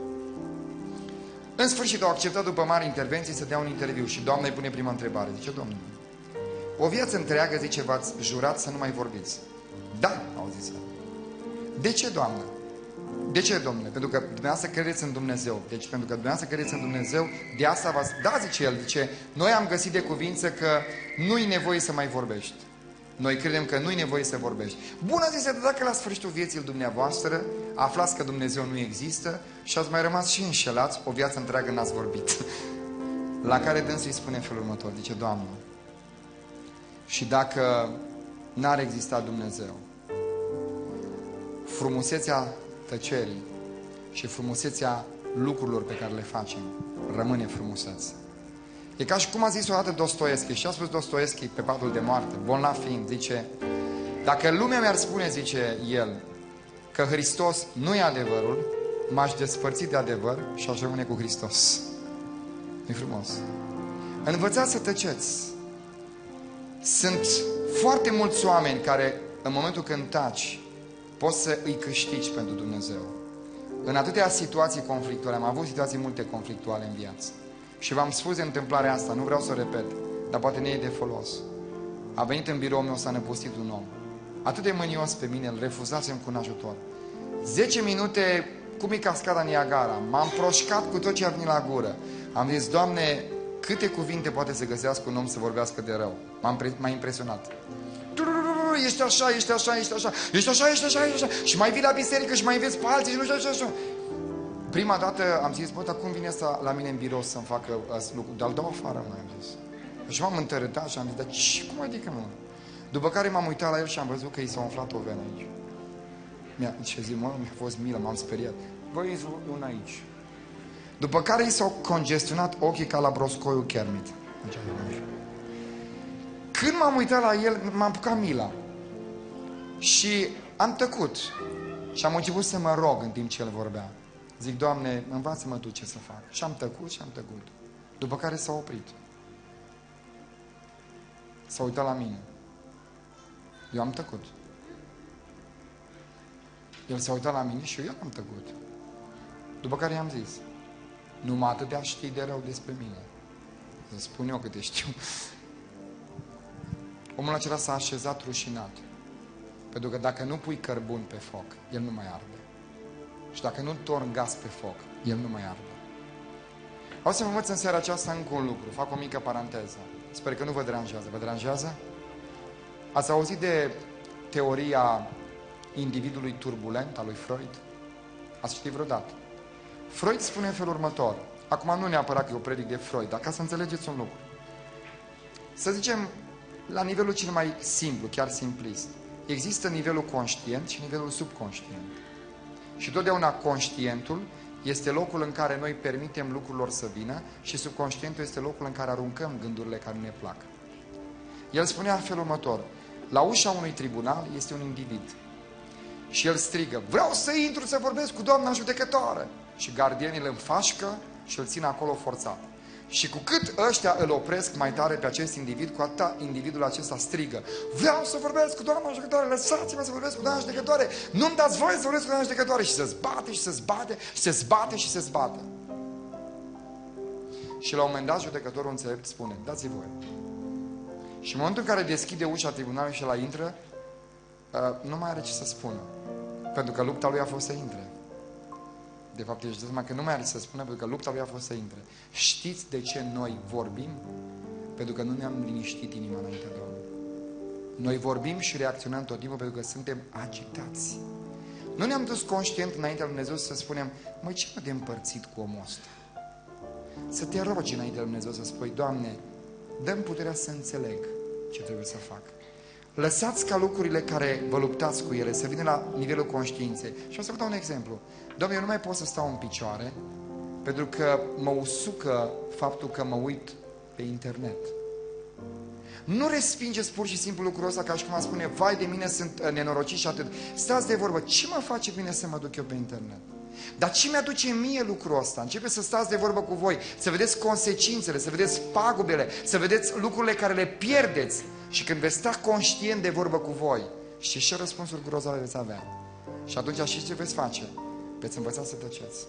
În sfârșit au acceptat după mari intervenții să dea un interviu și doamna îi pune prima întrebare. Zice: Domnule, o viață întreagă, zice, v-ați jurat să nu mai vorbiți. Da, au zis ea. De ce, doamnă? De ce, domnule? Pentru că dumneavoastră credeți în Dumnezeu. Deci pentru că dumneavoastră credeți în Dumnezeu, de asta v-ați... Da, zice el, zice, noi am găsit de cuvință că nu-i nevoie să mai vorbești. Noi credem că nu-i nevoie să vorbești. Bună zi, dacă la sfârșitul vieții dumneavoastră aflați că Dumnezeu nu există și ați mai rămas și înșelați, o viață întreagă n-ați vorbit. La care dânsul îi spune în felul următor, zice: Doamnă, și dacă n-ar exista Dumnezeu, frumusețea tăcerii și frumusețea lucrurilor pe care le facem rămâne frumusețe. E ca și cum a zis odată Dostoevski, și a spus Dostoevski pe patul de moarte, bolnav fiind, zice: dacă lumea mi-ar spune, zice el, că Hristos nu e adevărul, m-aș despărți de adevăr și aș rămâne cu Hristos. E frumos. Învățați să tăceți. Sunt foarte mulți oameni care, în momentul când taci, poți să îi câștigi pentru Dumnezeu. În atâtea situații conflictuale, am avut situații multe conflictuale în viață. Și v-am spus de întâmplarea asta, nu vreau să o repet, dar poate ne e de folos. A venit în biroul meu, s-a năpustit un om. Atât de mânios pe mine, îl refuzasem cu un ajutor. zece minute, cum e cascada Niagara, m-am proșcat cu tot ce a venit la gură. Am zis: Doamne, câte cuvinte poate să găsească un om să vorbească de rău? M-a impresionat. Ești așa, ești așa, ești așa, ești așa, ești așa, ești așa. Și mai vii la biserică și mai înveți pe alții și nu știu așa, așa. Prima dată am zis: bă, dar cum vine asta la mine în birou să-mi facă lucru? Dar îl dau afară, mă, am zis. Și m-am întărâtat și am zis: dar ce, cum adică, mă? După care m-am uitat la el și am văzut că i s-a umflat o venă aici. Mi-a, ce zi, mă, mi-a fost milă, m-am speriat. Băi, e un aici. După care i s-au congestionat ochii ca la broscoiul Kermit. Când m-am uitat la el, m-am apucat mila. Și am tăcut. Și am început să mă rog în timp ce el vorbea. Zic: Doamne, învață-mă Tu ce să fac. Și am tăcut și am tăcut. După care s-a oprit. S-a uitat la mine. Eu am tăcut. El s-a uitat la mine și eu am tăcut. După care i-am zis: numai atâtea știi de rău despre mine. Să spun eu câte știu. Omul acela s-a așezat rușinat. Pentru că dacă nu pui cărbun pe foc, el nu mai arde. Și dacă nu torni gaz pe foc, el nu mai arde. O să vă învăț în seara aceasta încă un lucru. Fac o mică paranteză. Sper că nu vă deranjează. Vă deranjează? Ați auzit de teoria individului turbulent al lui Freud? Ați citit vreodată? Freud spune în felul următor. Acum nu neapărat că eu predic de Freud, dar ca să înțelegeți un lucru. Să zicem, la nivelul cel mai simplu, chiar simplist, există nivelul conștient și nivelul subconștient. Și totdeauna conștientul este locul în care noi permitem lucrurilor să vină și subconștientul este locul în care aruncăm gândurile care ne plac. El spunea în felul următor. La ușa unui tribunal este un individ. Și el strigă, vreau să intru să vorbesc cu doamna judecătoare. Și gardienii îl înfașcă și îl țin acolo forțat. Și cu cât ăștia îl opresc mai tare pe acest individ, cu atât individul acesta strigă, vreau să vorbesc cu doamna judecătoare, lăsați-mă să vorbesc cu doamna judecătoare, nu-mi dați voie să vorbesc cu doamna judecătoare. Și se zbate și se zbate și se zbate și se zbate. Și la un moment dat judecătorul înțelept spune, dați-i voie. Și în momentul în care deschide ușa tribunalului și la intră, nu mai are ce să spună. Pentru că lupta lui a fost să intre. De fapt, ești de seama că nu mai are ce să spună, pentru că lupta lui a fost să intre. Știți de ce noi vorbim? Pentru că nu ne-am liniștit inima înaintea Domnului. Noi vorbim și reacționăm tot timpul pentru că suntem agitați. Nu ne-am dus conștient înaintea lui Dumnezeu să spunem, măi, ce mă de împărțit cu omul ăsta? Să te rogi înaintea lui Dumnezeu să spui, Doamne, dă-mi puterea să înțeleg ce trebuie să fac. Lăsați ca lucrurile care vă luptați cu ele să vină la nivelul conștiinței. Și o să vă dau un exemplu. Doamne, eu nu mai pot să stau în picioare pentru că mă usucă faptul că mă uit pe internet. Nu respingeți pur și simplu lucrul ăsta ca și cum a spune, vai de mine, sunt nenorocit și atât. Stați de vorbă, ce mă face bine să mă duc eu pe internet? Dar ce mi-aduce mie lucrul ăsta? Începe să stați de vorbă cu voi, să vedeți consecințele, să vedeți pagubele, să vedeți lucrurile care le pierdeți. Și când veți sta conștient de vorbă cu voi, știți ce răspunsuri grozave veți avea? Și atunci știți ce veți face? Veți învăța să tăceți.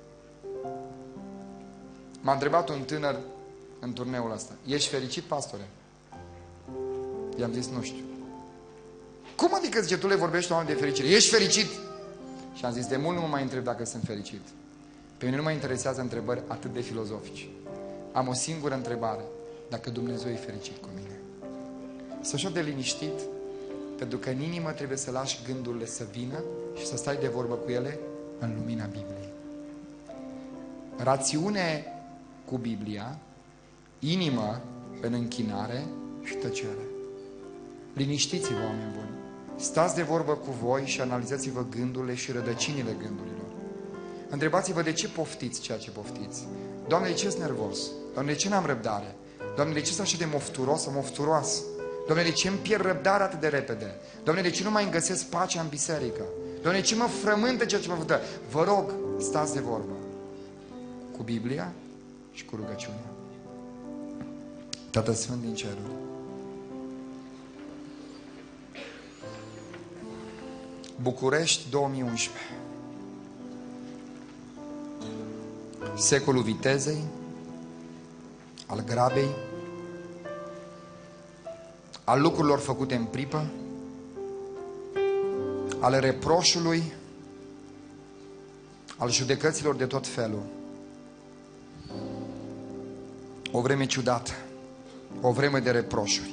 M-a întrebat un tânăr în turneul ăsta, ești fericit, pastore? I-am zis, nu știu. Cum adică, zice, tu le vorbești oameni de fericire? Ești fericit? Și am zis, de mult nu mă mai întreb dacă sunt fericit. Pe mine nu mă interesează întrebări atât de filozofici. Am o singură întrebare. Dacă Dumnezeu e fericit cu mine. Să fiu de liniștit, pentru că în inimă trebuie să lași gândurile să vină și să stai de vorbă cu ele în lumina Bibliei. Rațiune cu Biblia, inimă în închinare și tăcere. Liniștiți-vă, oameni buni. Stați de vorbă cu voi și analizați-vă gândurile și rădăcinile gândurilor. Întrebați-vă de ce poftiți ceea ce poftiți. Doamne, de ce sunt nervos? Doamne, de ce n-am răbdare? Doamne, de ce sunt așa de mofturos sau mofturoasă? Doamne, de ce îmi pierd răbdarea atât de repede? Doamne, de ce nu mai îmi găsesc pacea în biserică? Doamne, de ce mă frământă ceea ce mă vădă? Vă rog, stați de vorbă cu Biblia și cu rugăciunea. Tată Sfânt din ceruri, București două mii unsprezece, secolul vitezei, al grabei, al lucrurilor făcute în pripă, al reproșului, al judecăților de tot felul. O vreme ciudată, o vreme de reproșuri.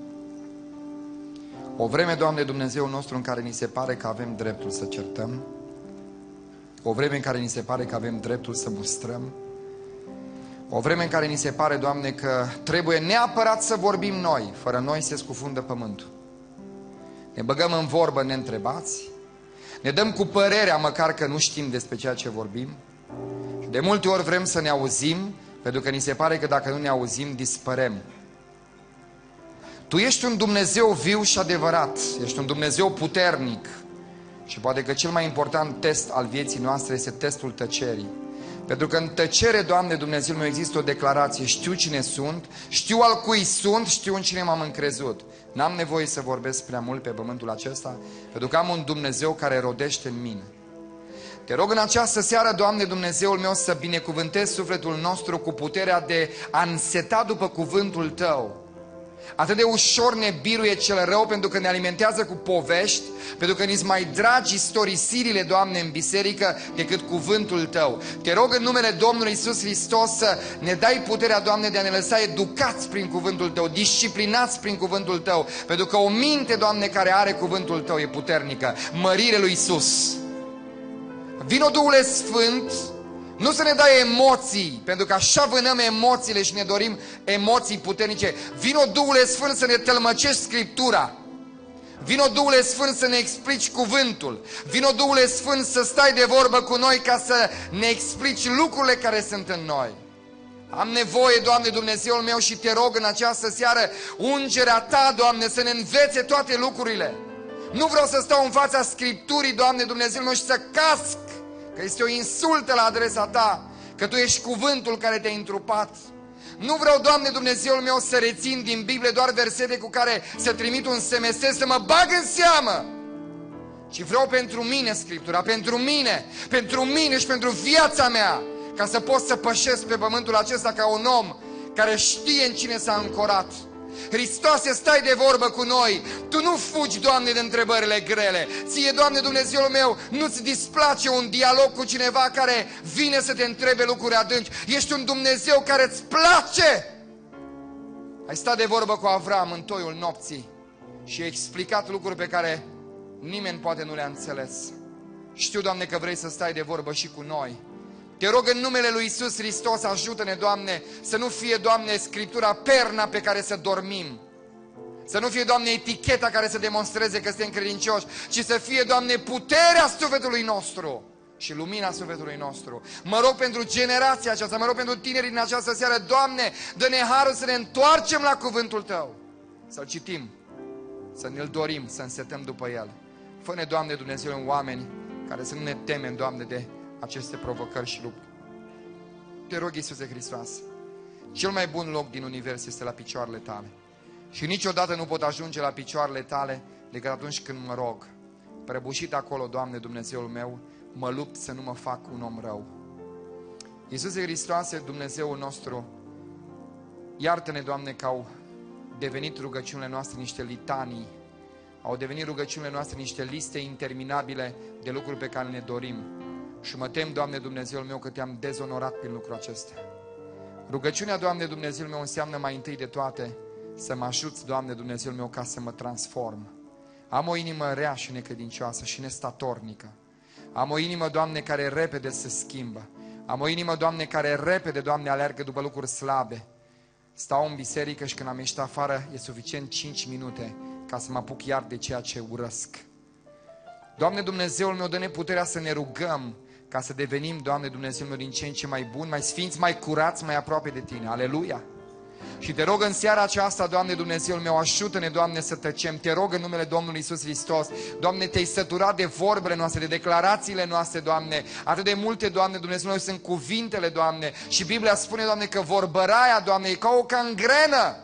O vreme, Doamne Dumnezeu nostru, în care ni se pare că avem dreptul să certăm. O vreme în care ni se pare că avem dreptul să mustrăm. O vreme în care ni se pare, Doamne, că trebuie neapărat să vorbim noi. Fără noi se scufundă pământul. Ne băgăm în vorbă neîntrebați. Ne dăm cu părerea măcar că nu știm despre ceea ce vorbim. Și de multe ori vrem să ne auzim, pentru că ni se pare că dacă nu ne auzim, dispărem. Tu ești un Dumnezeu viu și adevărat. Ești un Dumnezeu puternic. Și poate că cel mai important test al vieții noastre este testul tăcerii. Pentru că în tăcere, Doamne Dumnezeu, nu există o declarație. Știu cine sunt, știu al cui sunt, știu în cine m-am încrezut. N-am nevoie să vorbesc prea mult pe pământul acesta, pentru că am un Dumnezeu care rodește în mine. Te rog în această seară, Doamne Dumnezeul meu, să binecuvântezi sufletul nostru cu puterea de a înseta după cuvântul Tău. Atât de ușor ne biruie cel rău pentru că ne alimentează cu povești, pentru că ni-s mai dragi istorisirile, Doamne, în biserică decât cuvântul Tău. Te rog în numele Domnului Iisus Hristos să ne dai puterea, Doamne, de a ne lăsa educați prin cuvântul Tău, disciplinați prin cuvântul Tău, pentru că o minte, Doamne, care are cuvântul Tău e puternică. Mărire lui Iisus. Vino Duhule Sfânt, nu să ne dai emoții, pentru că așa vânăm emoțiile și ne dorim emoții puternice. Vino Duhule Sfânt să ne tălmăcești Scriptura. Vino Duhule Sfânt să ne explici cuvântul. Vino Duhule Sfânt să stai de vorbă cu noi ca să ne explici lucrurile care sunt în noi. Am nevoie, Doamne Dumnezeul meu, și te rog în această seară, ungerea Ta, Doamne, să ne învețe toate lucrurile. Nu vreau să stau în fața Scripturii, Doamne Dumnezeul meu, și să casc, că este o insultă la adresa Ta, că Tu ești cuvântul care Te-a întrupat. Nu vreau, Doamne Dumnezeul meu, să rețin din Biblie doar versete cu care să trimit un S M S, să mă bag în seamă, ci vreau pentru mine Scriptura, pentru mine, pentru mine și pentru viața mea, ca să pot să pășesc pe pământul acesta ca un om care știe în cine s-a ancorat. Hristoase, stai de vorbă cu noi. Tu nu fugi, Doamne, de întrebările grele. Ție, Doamne Dumnezeul meu, nu-ți displace un dialog cu cineva care vine să te întrebe lucruri adânci. Ești un Dumnezeu care îți place. Ai stat de vorbă cu Avram în toiul nopții și ai explicat lucruri pe care nimeni poate nu le-a înțeles. Știu, Doamne, că vrei să stai de vorbă și cu noi. Te rog în numele lui Iisus Hristos, ajută-ne, Doamne, să nu fie, Doamne, Scriptura perna pe care să dormim. Să nu fie, Doamne, eticheta care să demonstreze că suntem credincioși, ci să fie, Doamne, puterea sufletului nostru și lumina sufletului nostru. Mă rog pentru generația aceasta, mă rog pentru tinerii din această seară, Doamne, dă-ne harul să ne întoarcem la cuvântul Tău, să-L citim, să ne-L dorim, să însetăm după El. Fă-ne, Doamne Dumnezeu, în oameni care să nu ne temem, Doamne, de aceste provocări și lupte. Te rog, Iisuse Hristos, cel mai bun loc din univers este la picioarele Tale. Și niciodată nu pot ajunge la picioarele Tale decât atunci când mă rog. Prăbușit acolo, Doamne Dumnezeul meu, mă lupt să nu mă fac un om rău. Iisuse Hristoase, Dumnezeul nostru, iartă-ne, Doamne, că au devenit rugăciunile noastre niște litanii, au devenit rugăciunile noastre niște liste interminabile de lucruri pe care ne dorim. Și mă tem, Doamne Dumnezeul meu, că Te-am dezonorat prin lucrul acesta. Rugăciunea, Doamne Dumnezeul meu, înseamnă mai întâi de toate să mă ajuți, Doamne Dumnezeul meu, ca să mă transform. Am o inimă rea și necredincioasă și nestatornică. Am o inimă, Doamne, care repede se schimbă. Am o inimă, Doamne, care repede, Doamne, alergă după lucruri slabe. Stau în biserică și când am ieșit afară e suficient cinci minute ca să mă apuc iar de ceea ce urăsc. Doamne Dumnezeul meu, dă-ne puterea să ne rugăm ca să devenim, Doamne Dumnezeul meu, din ce în ce mai buni, mai sfinți, mai curați, mai aproape de Tine. Aleluia! Și Te rog în seara aceasta, Doamne Dumnezeul meu, ajută-ne, Doamne, să tăcem. Te rog în numele Domnului Iisus Hristos. Doamne, Te-ai săturat de vorbele noastre, de declarațiile noastre, Doamne. Atât de multe, Doamne Dumnezeul meu, sunt cuvintele, Doamne. Și Biblia spune, Doamne, că vorbăraia, Doamne, e ca o cangrenă.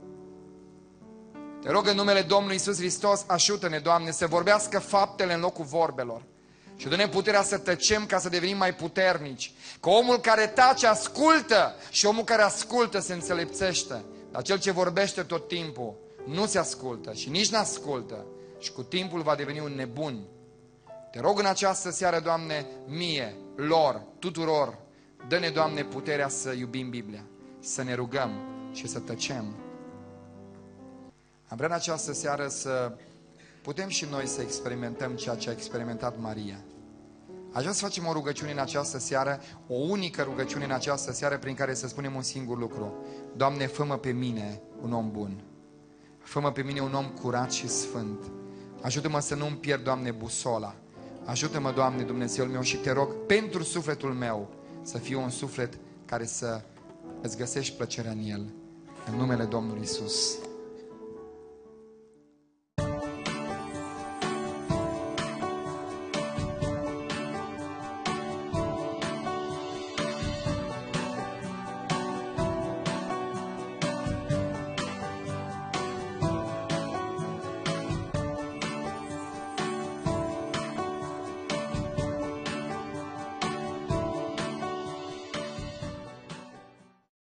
Te rog în numele Domnului Iisus Hristos, ajută-ne, Doamne, să vorbească faptele în locul vorbelor. Și dă-ne puterea să tăcem ca să devenim mai puternici. Că omul care tace ascultă și omul care ascultă se înțelepțește. Dar cel ce vorbește tot timpul nu se ascultă și nici n-ascultă. Și cu timpul va deveni un nebun. Te rog în această seară, Doamne, mie, lor, tuturor, dă-ne, Doamne, puterea să iubim Biblia, să ne rugăm și să tăcem. Am vrea în această seară să putem și noi să experimentăm ceea ce a experimentat Maria. Aș vrea să facem o rugăciune în această seară, o unică rugăciune în această seară prin care să spunem un singur lucru. Doamne, fă-mă pe mine un om bun. Fă-mă pe mine un om curat și sfânt. Ajută-mă să nu-mi pierd, Doamne, busola. Ajută-mă, Doamne, Dumnezeul meu, și Te rog pentru sufletul meu să fiu un suflet care să îți găsești plăcerea în el. În numele Domnului Iisus.